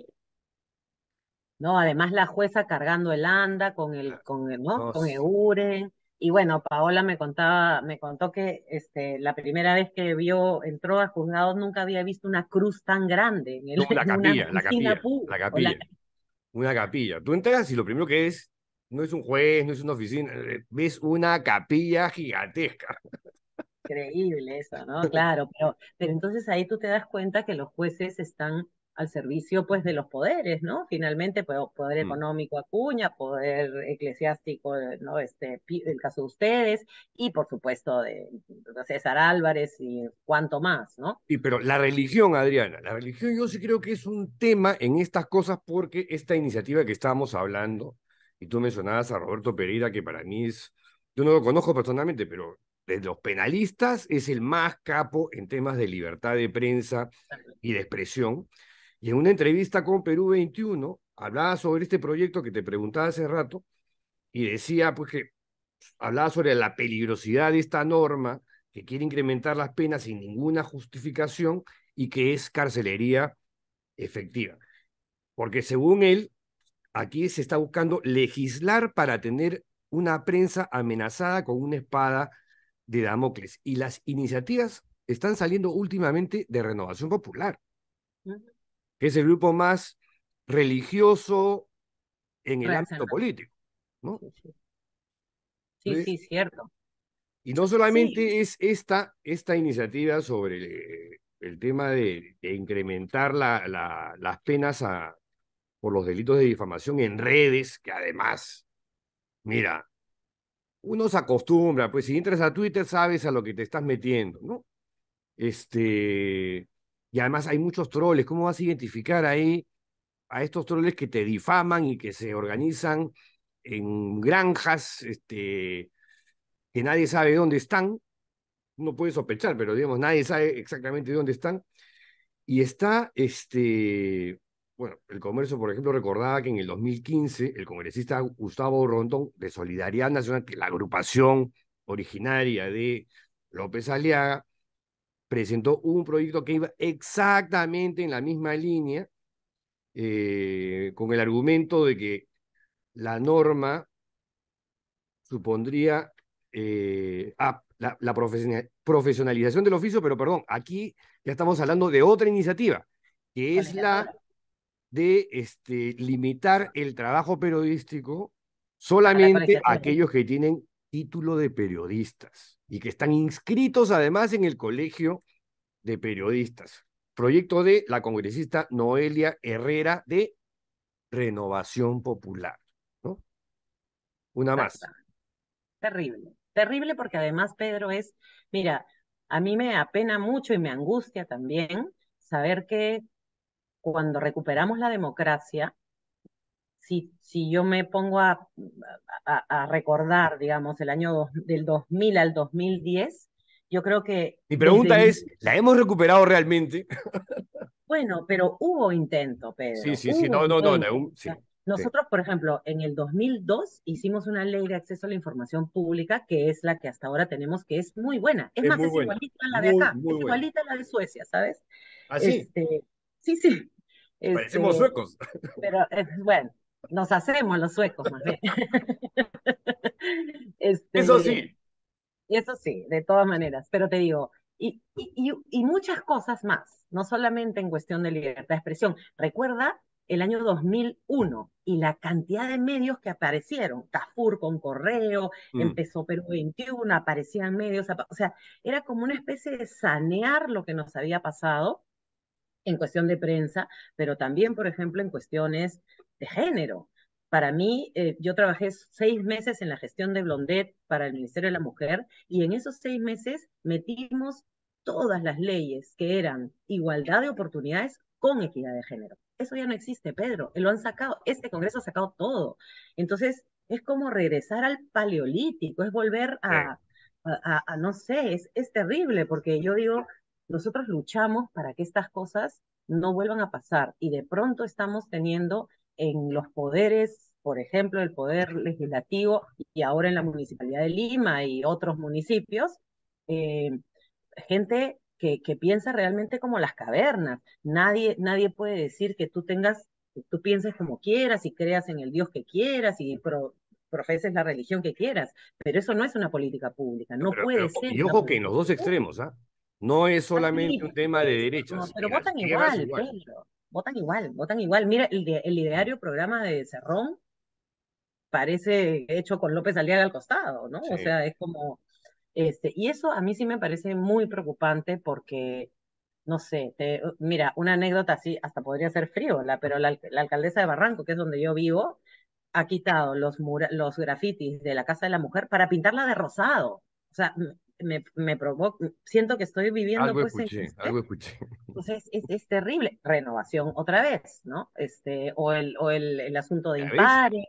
¿no? Además la jueza cargando el anda con el, con el, ¿no? No, Con Euren. Y bueno, Paola me contaba, me contó que este, la primera vez que vio, entró a juzgados, nunca había visto una cruz tan grande en, el, no, la en una capilla, la oficina capilla, pública. la O la- capilla, una capilla. Tú entras y lo primero que es, no es un juez, no es una oficina, eh, ves una capilla gigantesca. Increíble eso, ¿no? Claro, pero, pero entonces ahí tú te das cuenta que los jueces están al servicio pues de los poderes, ¿no? Finalmente, pues, poder Mm. económico Acuña, poder eclesiástico, ¿no? Este, pi- el caso de ustedes, y por supuesto de César Álvarez y cuánto más, ¿no? Y pero la religión, Adriana, la religión yo sí creo que es un tema en estas cosas porque esta iniciativa que estábamos hablando, y tú mencionabas a Roberto Pereira, que para mí es, yo no lo conozco personalmente, pero de los penalistas es el más capo en temas de libertad de prensa y de expresión. Y en una entrevista con Perú veintiuno, hablaba sobre este proyecto que te preguntaba hace rato, y decía pues que hablaba sobre la peligrosidad de esta norma que quiere incrementar las penas sin ninguna justificación y que es carcelería efectiva. Porque según él, aquí se está buscando legislar para tener una prensa amenazada con una espada de Damocles. Y las iniciativas están saliendo últimamente de Renovación Popular, Ujú. que es el grupo más religioso en el ámbito Reaccionar. político, ¿no? Sí, sí, sí, Entonces, sí, cierto. y no Sí, solamente es esta, esta iniciativa sobre el, el tema de, de incrementar la, la, las penas a, por los delitos de difamación en redes, que además, mira, uno se acostumbra, pues si entras a Twitter sabes a lo que te estás metiendo, ¿no? Este, y además hay muchos troles, ¿cómo vas a identificar ahí a estos troles que te difaman y que se organizan en granjas, este, que nadie sabe dónde están? Uno puede sospechar, pero digamos, nadie sabe exactamente dónde están. Y está, este, bueno, el Comercio, por ejemplo, recordaba que en el dos mil quince el congresista Gustavo Rondón, de Solidaridad Nacional, que es la agrupación originaria de López Aliaga, presentó un proyecto que iba exactamente en la misma línea, eh, con el argumento de que la norma supondría eh, ah, la, la profesionalización del oficio, pero perdón, aquí ya estamos hablando de otra iniciativa, que ¿cuál es es la la otra? de este, limitar el trabajo periodístico A la solamente a colegiatura. aquellos que tienen título de periodistas y que están inscritos además en el Colegio de Periodistas. Proyecto de la congresista Noelia Herrera de Renovación Popular, ¿no? Una más. Terrible, terrible porque además, Pedro, es, mira, a mí me apena mucho y me angustia también saber que cuando recuperamos la democracia, si, si yo me pongo a, a, a recordar, digamos, el año dos, del dos mil al dos mil diez, yo creo que Mi desde pregunta el, es, ¿la hemos recuperado realmente? bueno, pero hubo intento, Sí, Pedro, sí, sí, hubo no, no, no, no, intento. un- O sí, sea, sí. nosotros, por ejemplo, en el dos mil dos hicimos una ley de acceso a la información pública, que es la que hasta ahora tenemos, que es muy buena. Es Es más, muy es buena, igualita a la de muy, acá, es muy buena. igualita a la de Suecia, ¿sabes? ¿Ah, sí? Este, sí, sí. Parecemos Este, suecos. pero eh, bueno, nos hacemos los suecos más bien. Eso Este, sí. eso sí, de todas maneras, pero te digo, y, y, y y muchas cosas más, no solamente en cuestión de libertad de expresión. Recuerda el año dos mil uno y la cantidad de medios que aparecieron, Carrefour con Correo, Mm, empezó Perú veintiuno, aparecían medios, apa- o sea, era como una especie de sanear lo que nos había pasado en cuestión de prensa, pero también, por ejemplo, en cuestiones de género. Para mí, eh, yo trabajé seis meses en la gestión de Blondet para el Ministerio de la Mujer y en esos seis meses metimos todas las leyes que eran igualdad de oportunidades con equidad de género. Eso ya no existe, Pedro. Lo han sacado, este Congreso ha sacado todo. Entonces, es como regresar al paleolítico, es volver sí. a, a, a, a no sé, es, es terrible porque yo digo, nosotros luchamos para que estas cosas no vuelvan a pasar y de pronto estamos teniendo en los poderes, por ejemplo, el poder legislativo y ahora en la Municipalidad de Lima y otros municipios, eh, gente que, que piensa realmente como las cavernas. Nadie, nadie puede decir que tú tengas, que tú pienses como quieras y creas en el Dios que quieras y pro, profeses la religión que quieras, pero eso no es una política pública, no Pero, pero, puede ser y una ojo que en los política dos pública. extremos, ¿ah? No es solamente un Así, tema de no, derechas, pero en las votan izquierdas igual, igual. Pedro. Votan igual, votan igual. Mira, el, de- el Mm, ideario programa de Cerrón parece hecho con López Aliaga al costado, ¿no? O sí. sea, es como, este, y eso a mí sí me parece muy preocupante porque, no sé, te- mira, una anécdota así, hasta podría ser frívola, pero la, al- la alcaldesa de Barranco, que es donde yo vivo, ha quitado los, mura- los grafitis de la Casa de la Mujer para pintarla de rosado. O sea, m- me, me provoca, siento que estoy viviendo Algo pues en escuché, este. algo escuché. Entonces es, es terrible. Renovación otra vez, ¿no? Este, o el, o el, el asunto de ¿Ya ves? impares,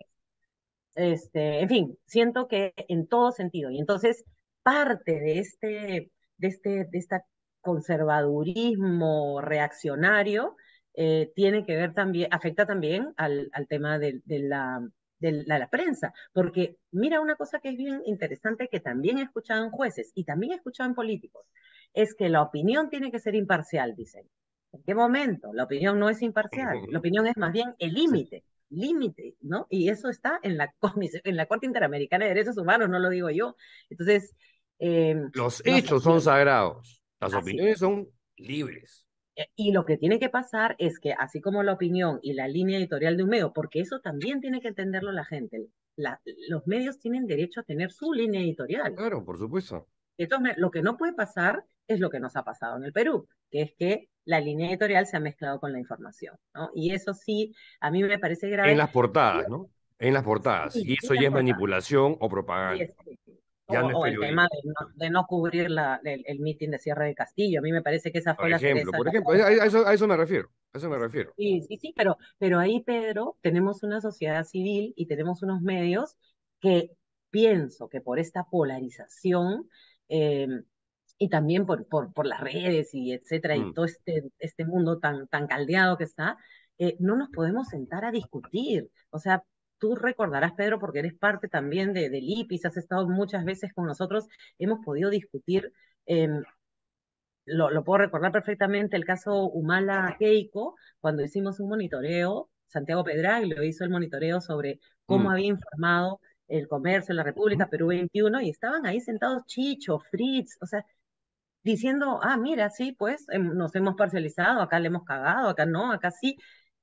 este, en fin, siento que en todo sentido. Y entonces parte de este, de este, de esta conservadurismo reaccionario eh, tiene que ver también, afecta también al, al tema de, de la, de la, la prensa. Porque mira una cosa que es bien interesante que también he escuchado en jueces y también he escuchado en políticos, es que la opinión tiene que ser imparcial, dicen. ¿En qué momento? La opinión no es imparcial, la opinión es más bien el Sí. límite límite, ¿no? Y eso está en la, comisión, en la Corte Interamericana de Derechos Humanos, no lo digo yo. Entonces, eh, Los no sé, hechos y son lo, sagrados, las así opiniones es. son libres. Eh, Y lo que tiene que pasar es que, así como la opinión y la línea editorial de un medio, porque eso también tiene que entenderlo la gente, la, los medios tienen derecho a tener su línea editorial. Claro, por supuesto. Entonces, lo que no puede pasar es lo que nos ha pasado en el Perú, que es que la línea editorial se ha mezclado con la información, ¿no? Y eso sí, a mí me parece En grave. las portadas, ¿no? En las portadas. Sí, Y sí eso las ya es portadas. manipulación o Y propaganda. este, Ya o, no es o el tema periodismo. de no, de no cubrir la, el, el mitin de cierre de Castillo. A mí me parece que esa Por fue la ejemplo, cereza de por la ejemplo, a torta, a ¿no? eso, a eso me refiero. A eso me refiero. Sí, sí, sí, pero, pero ahí, Pedro, tenemos una sociedad civil y tenemos unos medios que pienso que por esta polarización eh, y también por, por, por las redes y etcétera, y Mm. todo este, este mundo tan, tan caldeado que está, eh, no nos podemos sentar a discutir. O sea, tú recordarás, Pedro, porque eres parte también de, del I P I S, has estado muchas veces con nosotros, hemos podido discutir. em, lo, lo puedo recordar perfectamente el caso Humala Keiko, cuando hicimos un monitoreo, Santiago Pedraglio hizo el monitoreo sobre cómo Mm. había informado el comercio en la República Perú veintiuno, y estaban ahí sentados Chicho, Fritz, o sea, diciendo, ah, mira, sí, pues em, nos hemos parcializado, acá le hemos cagado, acá no, acá sí.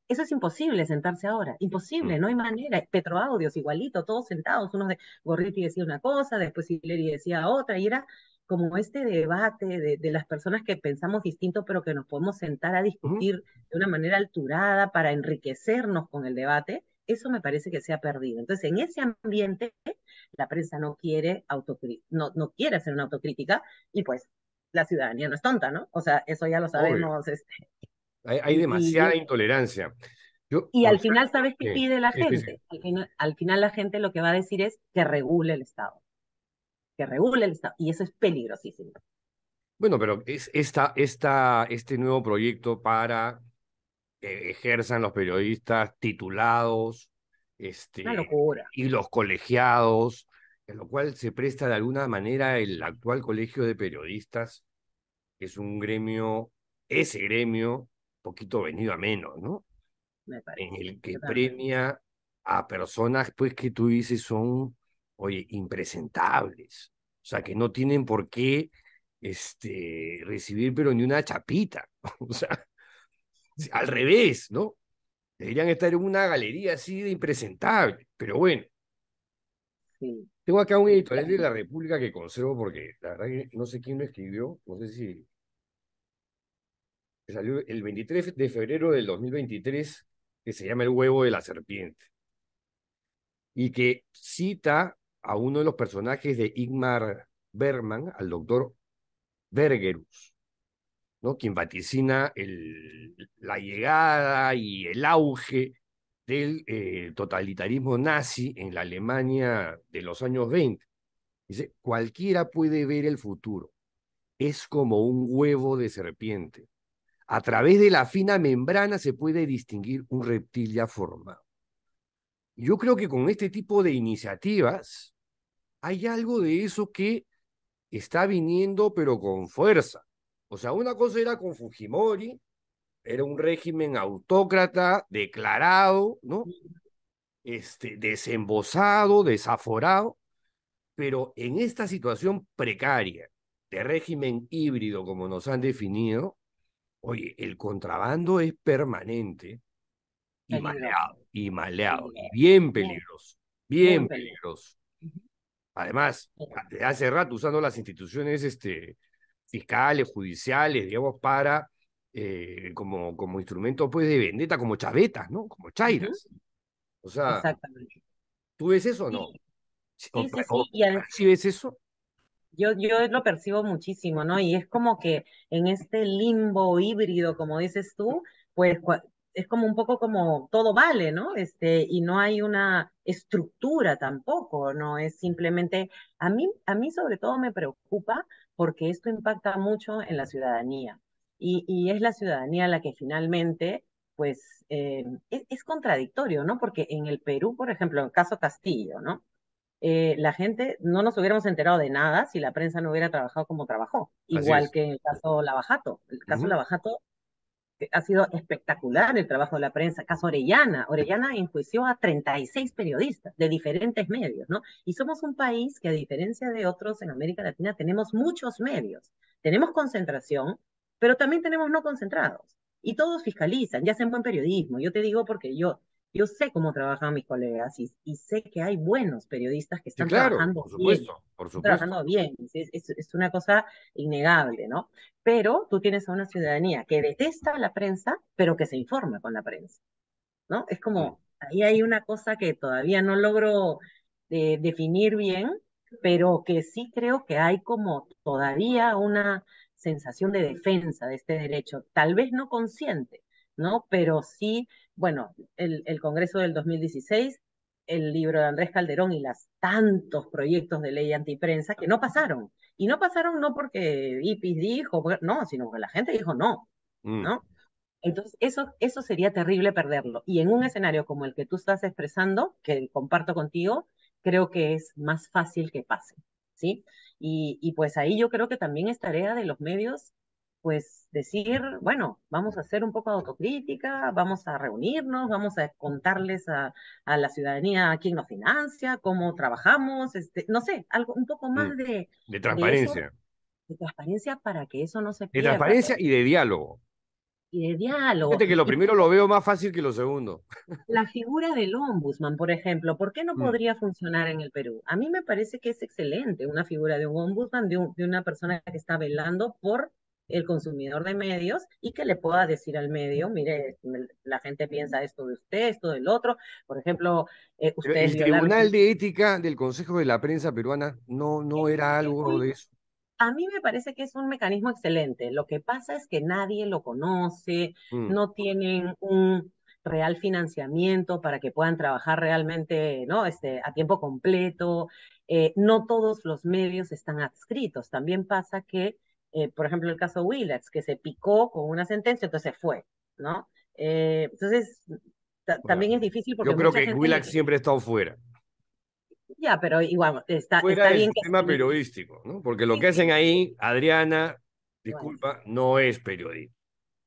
Eso es imposible sentarse ahora, Mm. imposible, no hay manera. Petroaudios igualito, todos sentados, unos de Gorriti decía una cosa, después Sileri decía otra, y era como este debate de, de las personas que pensamos distinto, pero que nos podemos sentar a Ujú. discutir de una manera alturada para enriquecernos con el debate. Eso me parece que se ha perdido. Entonces, en ese ambiente, la prensa no quiere autocri- no, no quiere hacer una autocrítica, y pues la ciudadanía no es tonta, ¿no? O sea, eso ya lo Obvio. sabemos, este, Hay, hay y, y, demasiada intolerancia. Yo, y por al final, suerte, ¿sabes qué sí, pide la sí, sí, sí. gente? Al final, al final la gente lo que va a decir es que regule el Estado, que regule el Estado, y eso es peligrosísimo. Bueno, pero es esta, esta, este nuevo proyecto para que ejerzan los periodistas titulados, Una este, locura. y los colegiados, en lo cual se presta de alguna manera el actual colegio de periodistas, que es un gremio, ese gremio, poquito venido a menos, ¿no? Me En parece. el que Yo también. premia a personas, pues, que tú dices son, oye, impresentables. O sea, que no tienen por qué este, recibir, pero ni una chapita. O sea, al revés, ¿no? Deberían estar en una galería así de impresentable. Pero bueno, Sí. tengo acá un editorial de La República que conservo porque la verdad que no sé quién lo escribió, no sé si salió el veintitrés de febrero del dos mil veintitrés, que se llama El huevo de la serpiente, y que cita a uno de los personajes de Ingmar Bergman, al doctor Bergerus, ¿no? Quien vaticina el, la llegada y el auge del eh, totalitarismo nazi en la Alemania de los años veinte. Dice, cualquiera puede ver el futuro. Es como un huevo de serpiente. A través de la fina membrana se puede distinguir un reptil ya formado. Yo creo que con este tipo de iniciativas hay algo de eso que está viniendo, pero con fuerza. O sea, una cosa era con Fujimori, era un régimen autócrata declarado, ¿no? Este, desembosado, desaforado, pero en esta situación precaria de régimen híbrido, como nos han definido, oye, el contrabando es permanente y Peligroso. maleado, y maleado, y Peligroso. bien Bien, peligroso, bien bien peligroso. peligroso. Ujú. Además, desde hace rato usando las instituciones este, fiscales, judiciales, digamos, para, eh, como, como instrumento pues, de vendetta, como chavetas, ¿no? Como Ujú. chairas. O sea, Exactamente. ¿tú ves eso o Sí, no? ¿O, sí, sí, o sí. Y además, percibes eso? Yo, yo lo percibo muchísimo, ¿no? Y es como que en este limbo híbrido, como dices tú, pues cua- es como un poco como todo vale, ¿no? Este, y no hay una estructura tampoco, ¿no? Es simplemente, a mí, a mí sobre todo me preocupa porque esto impacta mucho en la ciudadanía. Y, y es la ciudadanía la que finalmente, pues, eh, es, es contradictorio, ¿no? Porque en el Perú, por ejemplo, en el caso Castillo, ¿no? Eh, la gente no nos hubiéramos enterado de nada si la prensa no hubiera trabajado como trabajó, Así igual es. que en el caso Lavajato. El caso Ujú. Lavajato eh, ha sido espectacular el trabajo de la prensa. Caso Orellana. Orellana enjuició a treinta y seis periodistas de diferentes medios, ¿no? Y somos un país que, a diferencia de otros en América Latina, tenemos muchos medios. Tenemos concentración, pero también tenemos no concentrados. Y todos fiscalizan, ya hacen buen periodismo. Yo te digo porque yo, yo sé cómo trabajan mis colegas y, y sé que hay buenos periodistas que Sí, están claro, trabajando por bien, supuesto, por están supuesto. trabajando bien. Es, es, es una cosa innegable, ¿no? Pero tú tienes a una ciudadanía que detesta a la prensa, pero que se informa con la prensa, ¿no? Es Mm. como, ahí hay una cosa que todavía no logro eh, definir bien, pero que sí creo que hay como todavía una sensación de defensa de este derecho, tal vez no consciente, ¿no? Pero sí, bueno, el, el Congreso del dos mil dieciséis, el libro de Andrés Calderón y los tantos proyectos de ley antiprensa que no pasaron. Y no pasaron no porque I P I S dijo, no, sino porque la gente dijo no, Mm. ¿no? Entonces, eso, eso sería terrible perderlo. Y en un escenario como el que tú estás expresando, que comparto contigo, creo que es más fácil que pase, ¿sí? Y, y pues ahí yo creo que también es tarea de los medios, pues decir, bueno, vamos a hacer un poco de autocrítica, vamos a reunirnos, vamos a contarles a, a la ciudadanía quién nos financia, cómo trabajamos, este, no sé, algo un poco Mm. más de, De de eso, transparencia. de transparencia para que eso no se De pierda. transparencia y de diálogo. y de diálogo. Fíjate que lo Y primero lo veo más fácil que lo segundo. la figura del ombudsman, por ejemplo, ¿por qué no Mm. podría funcionar en el Perú? A mí me parece que es excelente una figura de un ombudsman, de, un- de una persona que está velando por el consumidor de medios y que le pueda decir al medio, mire, me- la gente piensa esto de usted, esto del otro. Por ejemplo, eh, Pero ustedes el violaron. Tribunal de Ética del Consejo de la Prensa Peruana no, no era Es algo muy de eso. A mí me parece que es un mecanismo excelente. Lo que pasa es que nadie lo conoce, Mm. no tienen un real financiamiento para que puedan trabajar realmente, ¿no? Este, a tiempo completo. Eh, no todos los medios están adscritos. También pasa que, eh, por ejemplo, el caso Willax, que se picó con una sentencia, entonces se fue, ¿no? Eh, entonces, ta- Bueno, también es difícil porque yo creo mucha que gente Willax le... siempre ha estado fuera. Ya, pero igual, está, Fuera está del bien que sistema se... periodístico, ¿no? Porque lo Sí, que hacen sí, ahí, Adriana, no es. disculpa, no es periodismo.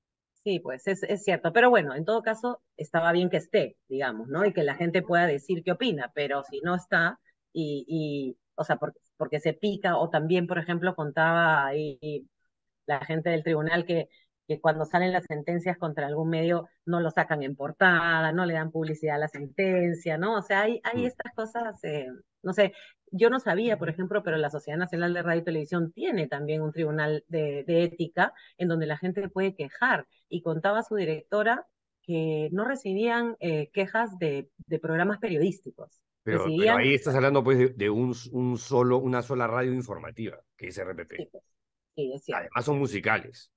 Sí, pues es, es cierto, pero bueno, en todo caso estaba bien que esté, digamos, ¿no? Y que la gente pueda decir qué opina, pero si no está y, y o sea, porque, porque se pica, o también, por ejemplo, contaba ahí la gente del tribunal que, que cuando salen las sentencias contra algún medio no lo sacan en portada, no le dan publicidad a la sentencia, ¿no? O sea, hay, hay Mm. estas cosas, eh, no sé, yo no sabía, por ejemplo, pero la Sociedad Nacional de Radio y Televisión tiene también un tribunal de, de ética en donde la gente puede quejar y contaba su directora que no recibían eh, quejas de, de programas periodísticos, Pero, pero recibían, ahí estás hablando pues de, de un, un solo, una sola radio informativa, que es sí, R P P. pues, sí, es cierto, Además son musicales,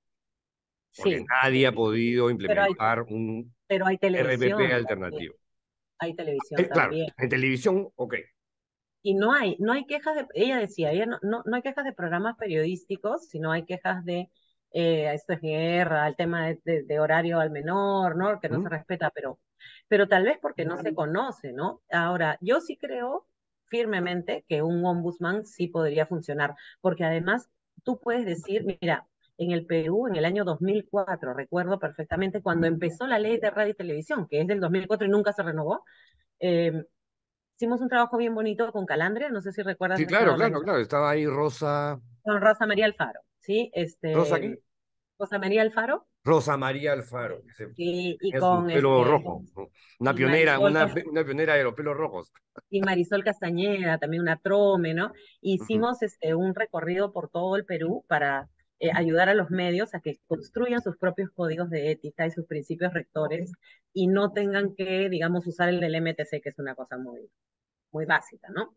porque sí, nadie ha sí, podido pero hay, implementar un pero hay R P P televisión también, alternativo. hay televisión Eh, claro, también. en televisión, ok. Y no hay, no hay quejas de, ella decía, ella no, no, no hay quejas de programas periodísticos, sino hay quejas de eh, esto es guerra, el tema de, de- de horario al menor, ¿no? Que no se ¿Mm? respeta, pero, pero tal vez porque no se conoce, ¿no? Ahora, yo sí creo firmemente que un ombudsman sí podría funcionar, porque además tú puedes decir, mira, en el Perú, en el año dos mil cuatro, recuerdo perfectamente cuando empezó la ley de radio y televisión, que es del dos mil cuatro y nunca se renovó, eh, hicimos un trabajo bien bonito con Calandria, no sé si recuerdas Sí, esa claro, claro, organización, claro. Estaba ahí Rosa. con Rosa María Alfaro, ¿sí? ¿Rosa Este, qué? Rosa María Alfaro, Rosa María Alfaro, que se- sí, y tenía su con pelo este, rojo, ¿no? Una y pionera, Marisol, una, Cas- pe- una pionera de los pelos rojos. y Marisol Castañeda, también una trome, ¿no? Ujú. Hicimos este, un recorrido por todo el Perú para eh, ayudar a los medios a que construyan sus propios códigos de ética y sus principios rectores y no tengan que, digamos, usar el del M T C, que es una cosa muy, muy básica, ¿no?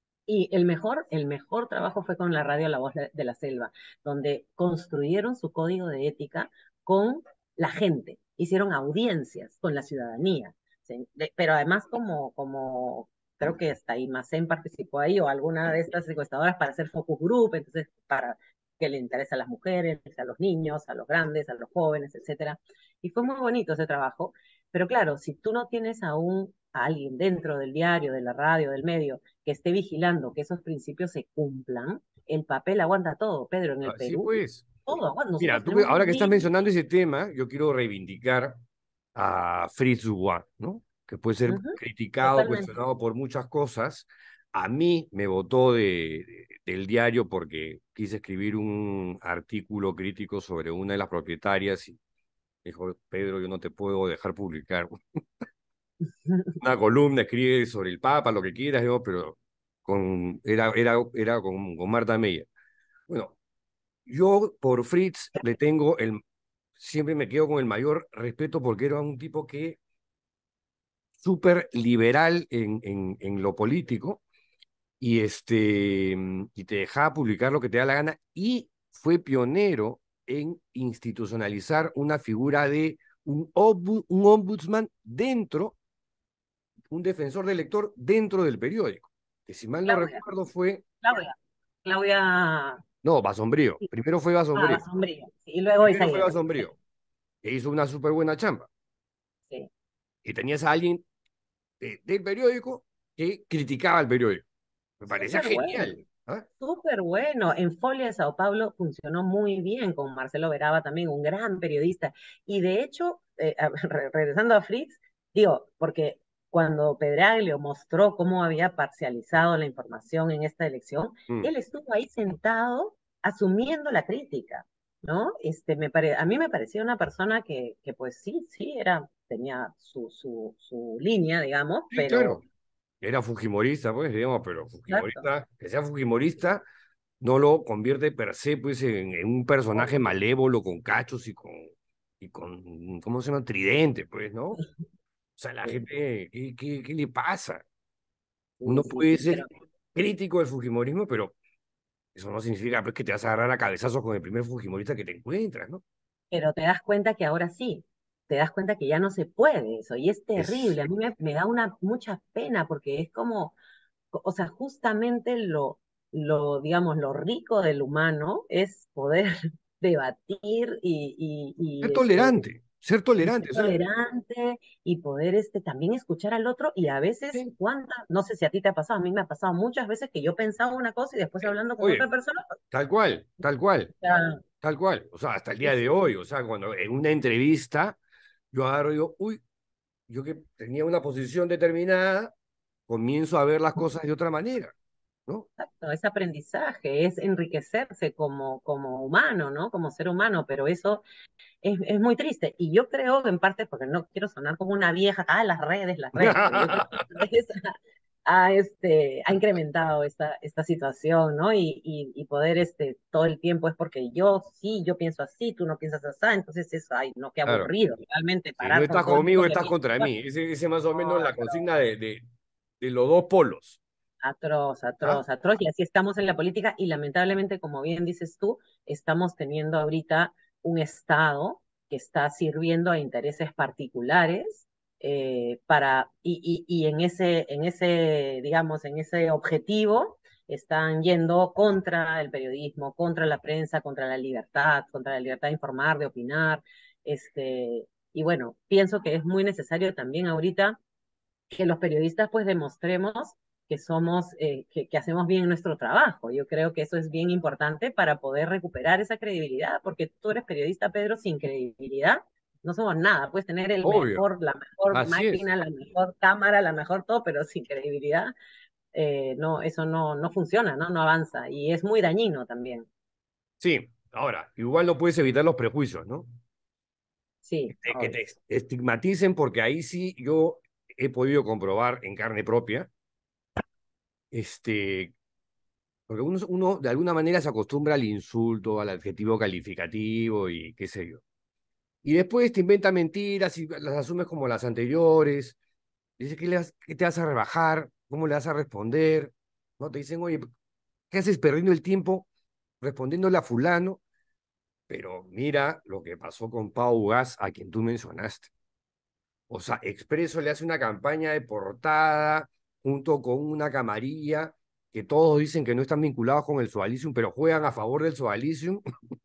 Y el mejor, el mejor trabajo fue con la radio La Voz de la Selva, donde construyeron su código de ética con la gente, hicieron audiencias con la ciudadanía, ¿sí? De- pero además como, como creo que hasta Imacén participó ahí o alguna de estas secuestradoras para hacer focus group, entonces para que le interesa a las mujeres, a los niños, a los grandes, a los jóvenes, etcétera. Y fue muy bonito ese trabajo, pero claro, si tú no tienes aún a alguien dentro del diario, de la radio, del medio, que esté vigilando que esos principios se cumplan, el papel aguanta todo, Pedro, en el Así Perú, pues. todo aguanta. Mira, Nosotros tú, que- tenemos ahora un que estás link. mencionando ese tema, yo quiero reivindicar a Fritz Dubois, ¿no? Que puede ser Ujú, criticado, totalmente. cuestionado por muchas cosas. A mí me votó de, de- del diario porque quise escribir un artículo crítico sobre una de las propietarias y dijo, Pedro, yo no te puedo dejar publicar una columna, escribe sobre el Papa, lo que quieras, yo, pero con, era, era, era con, con Marta Meyer. Bueno, yo por Fritz le tengo el, siempre me quedo con el mayor respeto porque era un tipo que súper liberal en, en, en lo político y, este, y te dejaba publicar lo que te da la gana y fue pionero en institucionalizar una figura de un, ombu, un ombudsman dentro, un defensor del lector dentro del periódico, que si mal no Claudia, recuerdo fue, Claudia, Claudia, no, Basombrío, sí. primero fue Ah, Basombrío, Basombría, sí, y luego primero fue Isaguirre, sí, Basombrío, que hizo una súper buena chamba, sí. y tenías a alguien de, del periódico que criticaba al periódico. Me parecía Súper bueno. genial. ¿Ah? Súper bueno. En Folia de Sao Paulo funcionó muy bien con Marcelo Veraba también, un gran periodista. Y de hecho, eh, a- re- regresando a Fritz, digo, porque cuando Pedraglio mostró cómo había parcializado la información en esta elección, Mm. él estuvo ahí sentado asumiendo la crítica, ¿no? Este, me pare... A mí me parecía una persona que, que pues sí, sí, era, tenía su, su, su línea, digamos, Sí, pero, claro. Era fujimorista, pues, digamos, pero exacto, fujimorista, que sea fujimorista, no lo convierte per se, pues, en, en un personaje obvio. malévolo con cachos y con, y con, ¿cómo se llama? Tridente, pues, ¿no? O sea, la Sí, gente, ¿qué, qué, qué le pasa? sí, Uno sí, puede sí, pero, ser crítico del fujimorismo, pero eso no significa, pues, que te vas a agarrar a cabezazos con el primer fujimorista que te encuentras, ¿no? pero te das cuenta que ahora sí, te das cuenta que ya no se puede eso, y es Es, terrible. A mí me, me da una mucha pena porque es como, o sea, justamente lo, lo, digamos, lo rico del humano es poder debatir y, y, ser y, este, tolerante, ser y tolerante, ser o sea, tolerante y poder este, también escuchar al otro y a veces, sí, cuánta, no sé si a ti te ha pasado, a mí me ha pasado muchas veces que yo pensaba una cosa y después eh, hablando con otra oye, persona, tal cual, tal o cual. sea, Tal cual, o sea, hasta el día es, de hoy, o sea, cuando en una entrevista yo agarro y digo, uy, yo que tenía una posición determinada, comienzo a ver las cosas de otra manera, ¿no? exacto, es aprendizaje, es enriquecerse como, como humano, ¿no? Como ser humano, pero eso es, es muy triste. Y yo creo que en parte, porque no quiero sonar como una vieja, ah, las redes, las redes, pero yo creo que las redes ha, este, ha incrementado esta, esta situación, ¿no? Y, y, y poder este, todo el tiempo es porque yo sí, yo pienso así, tú no piensas así, entonces es, ay, no, qué Claro, aburrido, realmente si no parar con estás todo el mundo conmigo, que estás piensa contra igual. mí. Ese, ese más o menos Ay, la pero consigna de, de, de los dos polos, atroz, ¿ah? atroz, atroz, y así estamos en la política y lamentablemente, como bien dices tú, estamos teniendo ahorita un Estado que está sirviendo a intereses particulares eh, para, y, y, y en ese, en ese, digamos, en ese objetivo están yendo contra el periodismo, contra la prensa, contra la libertad, contra la libertad de informar, de opinar, este, y bueno, pienso que es muy necesario también ahorita que los periodistas pues demostremos que somos, eh, que, que, hacemos bien nuestro trabajo. Yo creo que eso es bien importante para poder recuperar esa credibilidad, porque tú eres periodista, Pedro, sin credibilidad, no somos nada. Puedes tener el Obvio, mejor, la mejor así es. máquina, la mejor cámara, la mejor todo, pero sin credibilidad, eh, no, eso no, no funciona, ¿no? No avanza. Y es muy dañino también. Sí, ahora, igual no puedes evitar los prejuicios, ¿no? Sí, Que te, que obvio. te estigmaticen, porque ahí sí yo he podido comprobar en carne propia, este, porque uno, uno de alguna manera se acostumbra al insulto, al adjetivo calificativo y qué sé yo. Y después te inventa mentiras y las asumes como las anteriores. Dice que, le vas- que te vas a rebajar, cómo le vas a responder. ¿No? Te dicen, oye, ¿qué haces perdiendo el tiempo respondiéndole a fulano? Pero mira lo que pasó con Pau Gas, a quien tú mencionaste. O sea, Expreso le hace una campaña de portada junto con una camarilla que todos dicen que no están vinculados con el Sodalicium, pero juegan a favor del Sodalicium,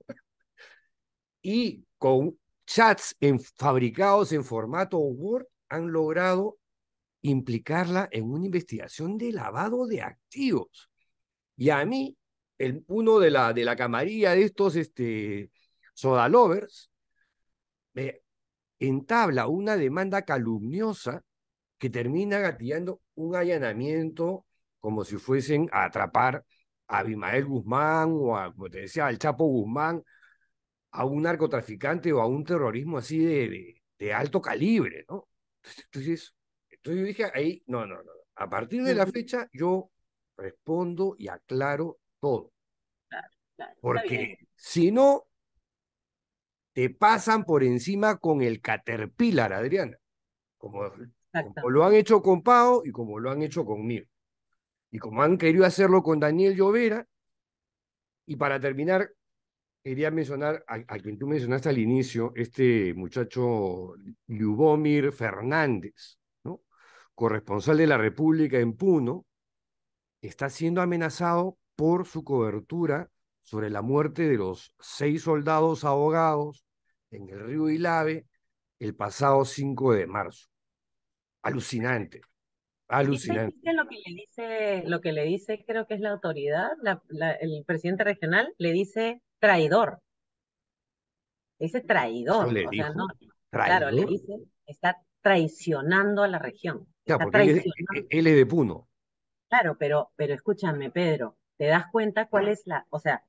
y con chats en, fabricados en formato Word han logrado implicarla en una investigación de lavado de activos. Y a mí, el, uno de la, de la camarilla de estos este, soda lovers me entabla una demanda calumniosa que termina gatillando un allanamiento como si fuesen a atrapar a Abimael Guzmán o a, como te decía, al Chapo Guzmán, a un narcotraficante o a un terrorismo así de, de, de alto calibre, ¿no? Entonces, entonces yo dije ahí, no, no, no. A partir de la Ujú. fecha yo respondo y aclaro todo, Claro, claro. Está bien. porque si no, te pasan por encima con el Caterpillar, Adriana, como, como Exacto. lo han hecho con Pau y como lo han hecho conmigo. Y como han querido hacerlo con Daniel Llovera, y para terminar, quería mencionar a, a quien tú mencionaste al inicio, este muchacho Ljubomir Fernández, ¿no? Corresponsal de la República en Puno, está siendo amenazado por su cobertura sobre la muerte de los seis soldados ahogados en el río Ilave el pasado cinco de marzo. Alucinante, ¿Viste, alucinante. viste lo que le dice, lo que le dice, creo que es la autoridad, la- la- el presidente regional, le dice traidor, le dice Eso traidor, le o sea, no, dijo, claro, le traidor. dice, está traicionando a la región, Claro, está porque él es, traicionando, él es de Puno. claro, pero, pero escúchame, Pedro, ¿te das cuenta cuál es la, o sea,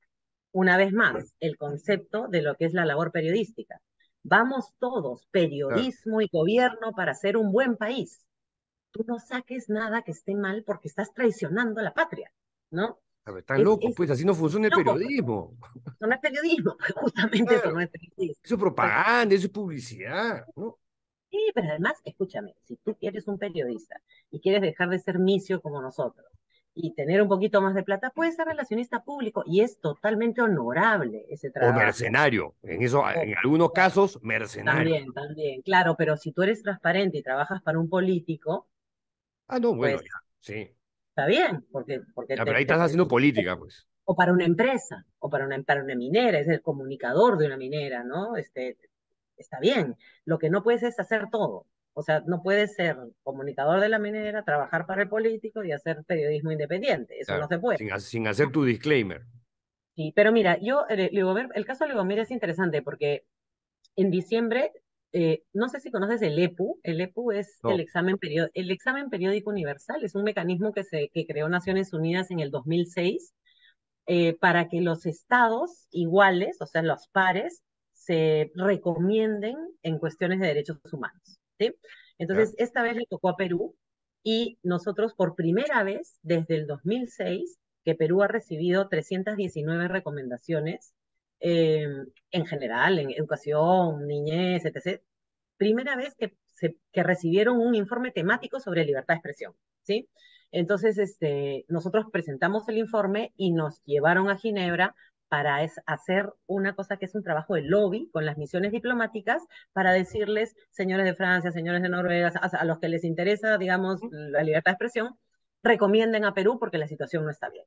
una vez más, el concepto de lo que es la labor periodística. Vamos todos, Claro. periodismo y gobierno, para hacer un buen país. Tú no saques nada que esté mal porque estás traicionando a la patria, ¿no? A ver, están Es, locos, es pues así no funciona el loco, pues. periodismo. Eso no es periodismo, justamente eso no Claro. es periodismo. Eso es Pues propaganda, eso es publicidad, ¿no? sí, pero además, escúchame, si tú quieres un periodista y quieres dejar de ser misio como nosotros y tener un poquito más de plata, puedes ser relacionista público y es totalmente honorable ese O trabajo. mercenario. En eso, O- en algunos bueno, casos, mercenario. también, también, claro, pero si tú eres transparente y trabajas para un político, Ah, no, bueno, pues ya. Sí. está bien, porque, porque Ya, pero te, ahí te estás puedes, haciendo política, pues. o para una empresa, o para una, para una minera, es el comunicador de una minera, ¿no? Este, está bien. Lo que no puedes es hacer todo. O sea, no puedes ser comunicador de la minera, trabajar para el político y hacer periodismo independiente. Eso no Claro. se puede. Sin, ha- sin hacer tu disclaimer. Sí, pero mira, yo, eh, Ligomer- el caso de Ligomir es interesante porque en diciembre, eh, no sé si conoces el E P U. El E P U es el No. examen, perio- el examen periódico universal. Es un mecanismo que, se, que creó Naciones Unidas en el dos mil seis, eh, para que los estados iguales, o sea, los pares, se recomienden en cuestiones de derechos humanos, ¿sí? ¿Ya? Entonces, esta vez le tocó a Perú y nosotros por primera vez desde el dos mil seis, que Perú ha recibido trescientas diecinueve recomendaciones, eh, en general, en educación, niñez, etcétera. Primera vez que, se, que recibieron un informe temático sobre libertad de expresión, ¿sí? Entonces, este, nosotros presentamos el informe y nos llevaron a Ginebra para es, hacer una cosa que es un trabajo de lobby con las misiones diplomáticas para decirles, señores de Francia, señores de Noruega, a, a los que les interesa, digamos, la libertad de expresión, recomienden a Perú porque la situación no está bien.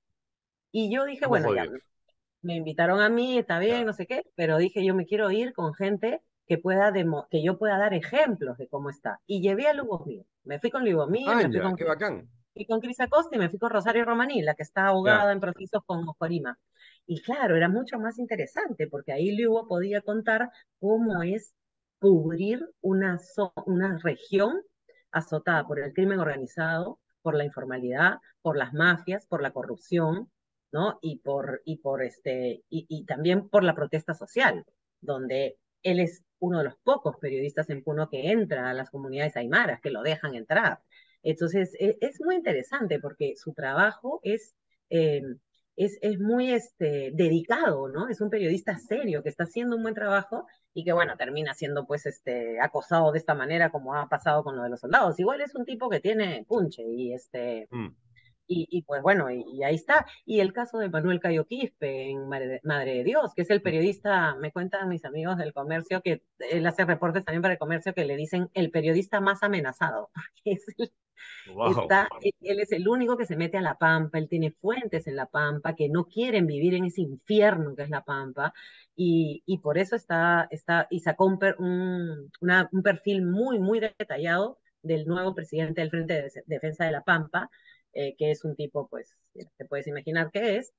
Y yo dije, Estamos bueno, ya, jodidos. me invitaron a mí, está bien, Ya. no sé qué, pero dije, yo me quiero ir con gente que pueda demo, que yo pueda dar ejemplos de cómo está. Y llevé a Lugomir. Me fui con Lugomir, me fui Anja, con, qué bacán. fui con Cris Acosta y me fui con Rosario Romaní, la que está Ya. ahogada en procesos con Corima. Y claro, era mucho más interesante porque ahí Lugo podía contar cómo es cubrir una, zo- una región azotada por el crimen organizado, por la informalidad, por las mafias, por la corrupción, ¿no? Y por, y por este, y, y también por la protesta social, donde él es uno de los pocos periodistas en Puno que entra a las comunidades aymaras, que lo dejan entrar. Entonces, e, es muy interesante porque su trabajo es, eh, es, es muy este, dedicado, ¿no? Es un periodista serio que está haciendo un buen trabajo y que, bueno, termina siendo, pues, este, acosado de esta manera como ha pasado con lo de los soldados. Igual es un tipo que tiene punche y, este, Mm. y, y pues bueno, y, y ahí está. Y el caso de Manuel Cayo Quispe en Madre de, Madre de Dios, que es el periodista, me cuentan mis amigos del comercio, que él hace reportes también para el comercio, que le dicen el periodista más amenazado, porque es el, Wow. está, él, él es el único que se mete a La Pampa, él tiene fuentes en La Pampa, que no quieren vivir en ese infierno que es La Pampa, y, y por eso está, está y sacó un, per, un, una, un perfil muy, muy detallado del nuevo presidente del Frente de Defensa de La Pampa, eh, que es un tipo, pues, te puedes imaginar qué es,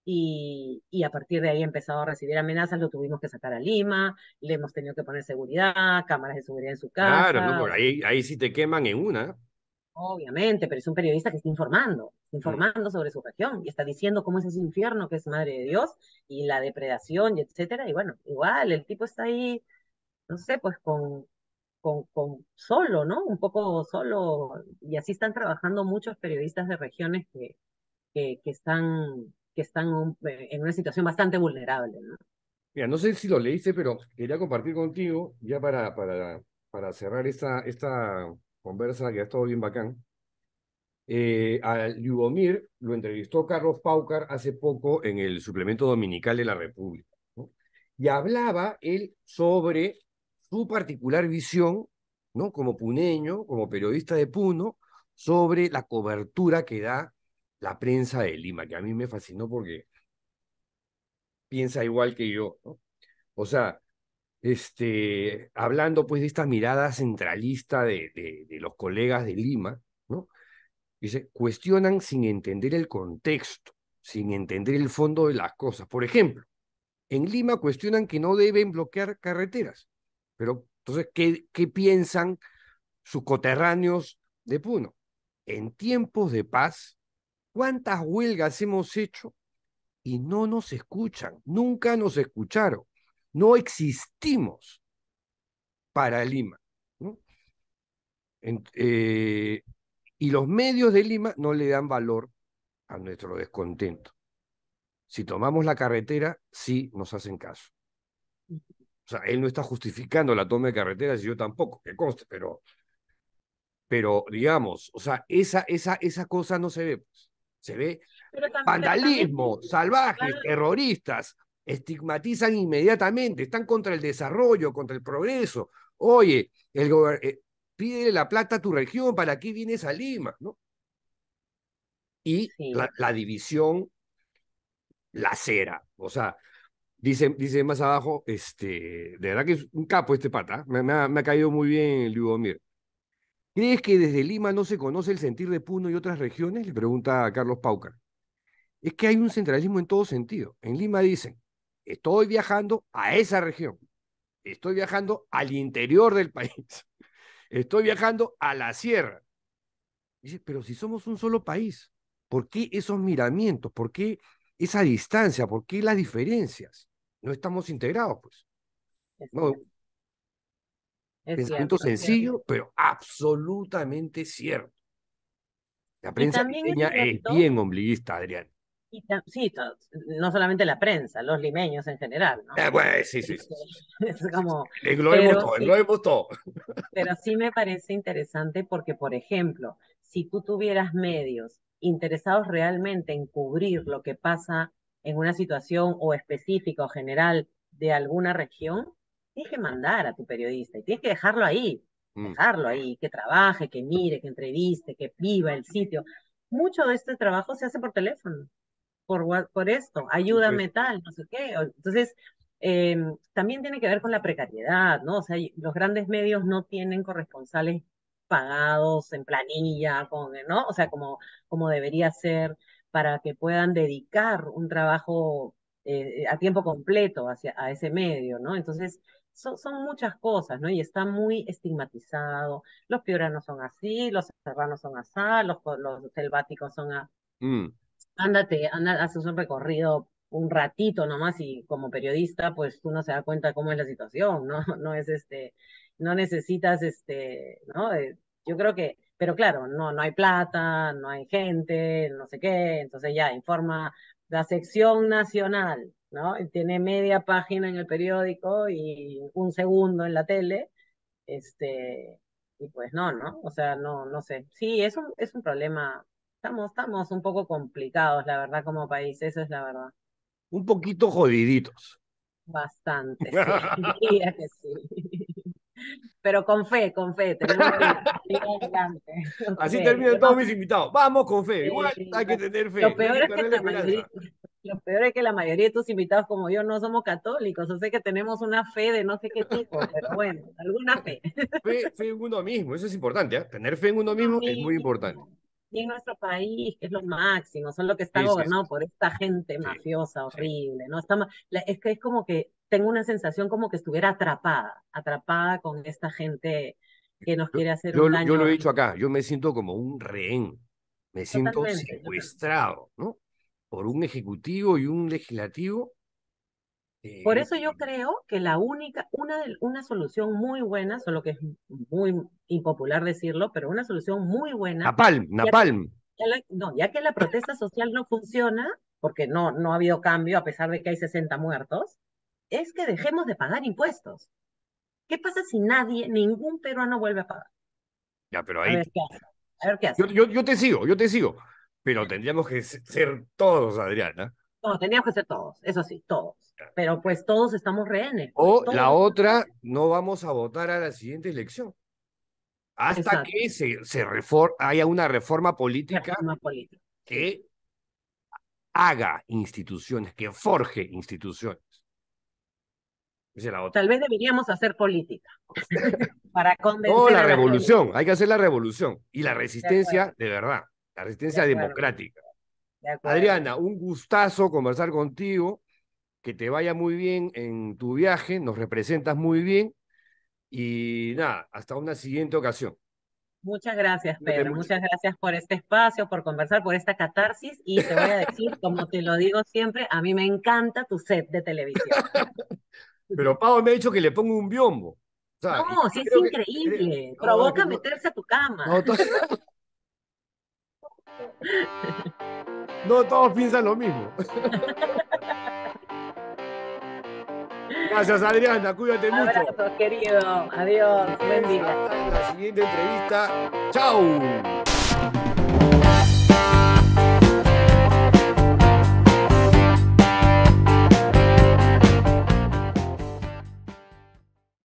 y, y, a partir de ahí ha empezado a recibir amenazas, lo tuvimos que sacar a Lima, le hemos tenido que poner seguridad, cámaras de seguridad en su Claro, no, casa, porque ahí, ahí sí te queman en una. obviamente, pero es un periodista que está informando, Mm. informando sobre su región y está diciendo cómo es ese infierno que es Madre de Dios y la depredación y etcétera, y bueno, igual el tipo está ahí, no sé, pues con, con, con solo, ¿no? Un poco solo, y así están trabajando muchos periodistas de regiones que que, que están, que están un- eh, en una situación bastante vulnerable, ¿no? Mira, no sé si lo leíste, pero quería compartir contigo, ya para, para, para cerrar esta, esta conversa que ha estado bien bacán. Eh, a Ljubomir lo entrevistó Carlos Paucar hace poco en el suplemento dominical de la República, ¿no? Y hablaba él sobre su particular visión, ¿no? Como puneño, como periodista de Puno, sobre la cobertura que da la prensa de Lima, que a mí me fascinó porque piensa igual que yo, ¿no? O sea, este, hablando pues de esta mirada centralista de, de, de los colegas de Lima, ¿no? Dice, cuestionan sin entender el contexto, sin entender el fondo de las cosas. Por ejemplo, en Lima cuestionan que no deben bloquear carreteras, pero entonces, ¿qué, qué piensan sus coterráneos de Puno? En tiempos de paz, ¿cuántas huelgas hemos hecho y no nos escuchan, nunca nos escucharon, no existimos para Lima, ¿no? En, eh, y los medios de Lima no le dan valor a nuestro descontento. Si tomamos la carretera, sí nos hacen caso. O sea, él no está justificando la toma de carreteras y yo tampoco, que conste, pero, pero digamos, o sea, esa, esa, esa cosa no se ve, pues. Se ve Pero, tam- pero también, vandalismo, salvajes, claro, terroristas, estigmatizan inmediatamente, están contra el desarrollo, contra el progreso. Oye, el gober- eh, pide la plata a tu región, ¿para qué vienes a Lima? ¿No? Y sí, la, la división lacera, o sea, dice, dice más abajo, este, de verdad que es un capo este pata, me, me ha, me ha caído muy bien Liubomir. ¿Crees que desde Lima no se conoce el sentir de Puno y otras regiones? Le pregunta a Carlos Paucar. Es que hay un centralismo en todo sentido. En Lima dicen, estoy viajando a esa región, estoy viajando al interior del país, estoy viajando a la sierra. Dice, pero si somos un solo país, ¿por qué esos miramientos? ¿Por qué esa distancia? ¿Por qué las diferencias? No estamos integrados, pues. es No, cierto, es pensamiento cierto, es cierto. sencillo, pero absolutamente cierto. La Y prensa también es limeña es cierto, bien ombliguista, Adrián. y ta- sí, to- no solamente la prensa, los limeños en general, ¿no? Eh, bueno, sí, sí, sí, Este, sí. es Sí, sí, sí. como, Englobemos pero todo, sí, englobemos todo. pero sí me parece interesante porque, por ejemplo, si tú tuvieras medios interesados realmente en cubrir lo que pasa en una situación o específica o general de alguna región, tienes que mandar a tu periodista y tienes que dejarlo ahí, Mm, dejarlo ahí, que trabaje, que mire, que entreviste, que viva el sitio. Mucho de este trabajo se hace por teléfono por, wa- por esto, sí, pues. ayúdame tal, no sé qué. O- Entonces, eh, también tiene que ver con la precariedad, ¿no? O sea, y los grandes medios no tienen corresponsales pagados en planilla, con, ¿no? O sea, como, como debería ser para que puedan dedicar un trabajo eh, a tiempo completo hacia, a ese medio, ¿no? Entonces, son, son muchas cosas, ¿no? Y está muy estigmatizado. Los pioranos son así, los serranos son así, los, los selváticos son a, Mm. ándate, anda, haces un recorrido un ratito nomás y como periodista, pues uno se da cuenta de cómo es la situación, ¿no? No es este, no necesitas este, ¿no? Eh, yo creo que, pero claro, no, no hay plata, no hay gente, no sé qué, entonces ya informa la sección nacional, ¿no? Y tiene media página en el periódico y un segundo en la tele, este, y pues no, ¿no? O sea, no, no sé. Sí, es un, es un problema. Estamos, estamos un poco complicados, la verdad, como país, eso es la verdad. Un poquito jodiditos. Bastante, sí, diría que sí. Pero con fe, con fe, tenemos que ir adelante, con Así fe. terminan Yo todos no, mis invitados. Vamos con fe. Igual eh, hay que tener lo fe, no hay peor que es que perder la la mayoría, esperanza. lo peor es que la mayoría de tus invitados como yo no somos católicos, o sea que tenemos una fe de no sé qué tipo, pero bueno, alguna fe. Fe, fe en uno mismo, eso es importante, ¿eh? Tener fe en uno Uno mismo es muy importante. mismo. Y en nuestro país, que es lo máximo, son lo que está Sí, sí, sí, gobernado por esta gente sí, mafiosa sí. horrible, ¿no? Está, ma- la- es que es como que tengo una sensación como que estuviera atrapada, atrapada con esta gente que nos Yo, quiere hacer yo, un lo- yo daño lo he dicho horrible. acá, yo me siento como un rehén, me siento Totalmente, totalmente. secuestrado, ¿no? Por un ejecutivo y un legislativo. Por eh, eso yo creo que la única, una, de- una solución muy buena, solo que es muy impopular decirlo, pero una solución muy buena, Napalm, ya que, Napalm. ya la- no, ya que la protesta social no funciona, porque no, no ha habido cambio a pesar de que hay sesenta muertos, es que dejemos de pagar impuestos. ¿Qué pasa si nadie, ningún peruano vuelve a pagar? Ya, pero A ahí ver qué hace. A ver qué yo, hace. yo, yo te sigo, yo te sigo. Pero tendríamos que ser todos, Adriana. No, teníamos que ser todos, eso sí, todos. Pero pues todos estamos rehenes, pues O la todos estamos otra, rehenes. no vamos a votar a la siguiente elección. Hasta Exacto, que se, se refor- haya una reforma política reforma política. Sí. que haga instituciones, que forje instituciones. Esa es la otra. Tal vez deberíamos hacer política para No, convencer la a la gente. revolución, hay que hacer la revolución. Y la De acuerdo, resistencia de verdad, la de resistencia acuerdo, democrática. de acuerdo. Adriana, un gustazo conversar contigo, que te vaya muy bien en tu viaje, nos representas muy bien y nada, hasta una siguiente ocasión. Muchas gracias, Cuídate Pedro. mucho. Muchas gracias por este espacio, por conversar, por esta catarsis. Y te voy a decir, como te lo digo siempre, a mí me encanta tu set de televisión. Pero Pau me ha dicho que le pongo un biombo. O sea, y No, sí es creo que... increíble. No, es que Provoca no, meterse a tu cama. no, to- no todos piensan lo mismo. Gracias, Adriana. Cuídate mucho. Abrazos, querido. Adiós. Buen día. Hasta la siguiente entrevista. ¡Chao!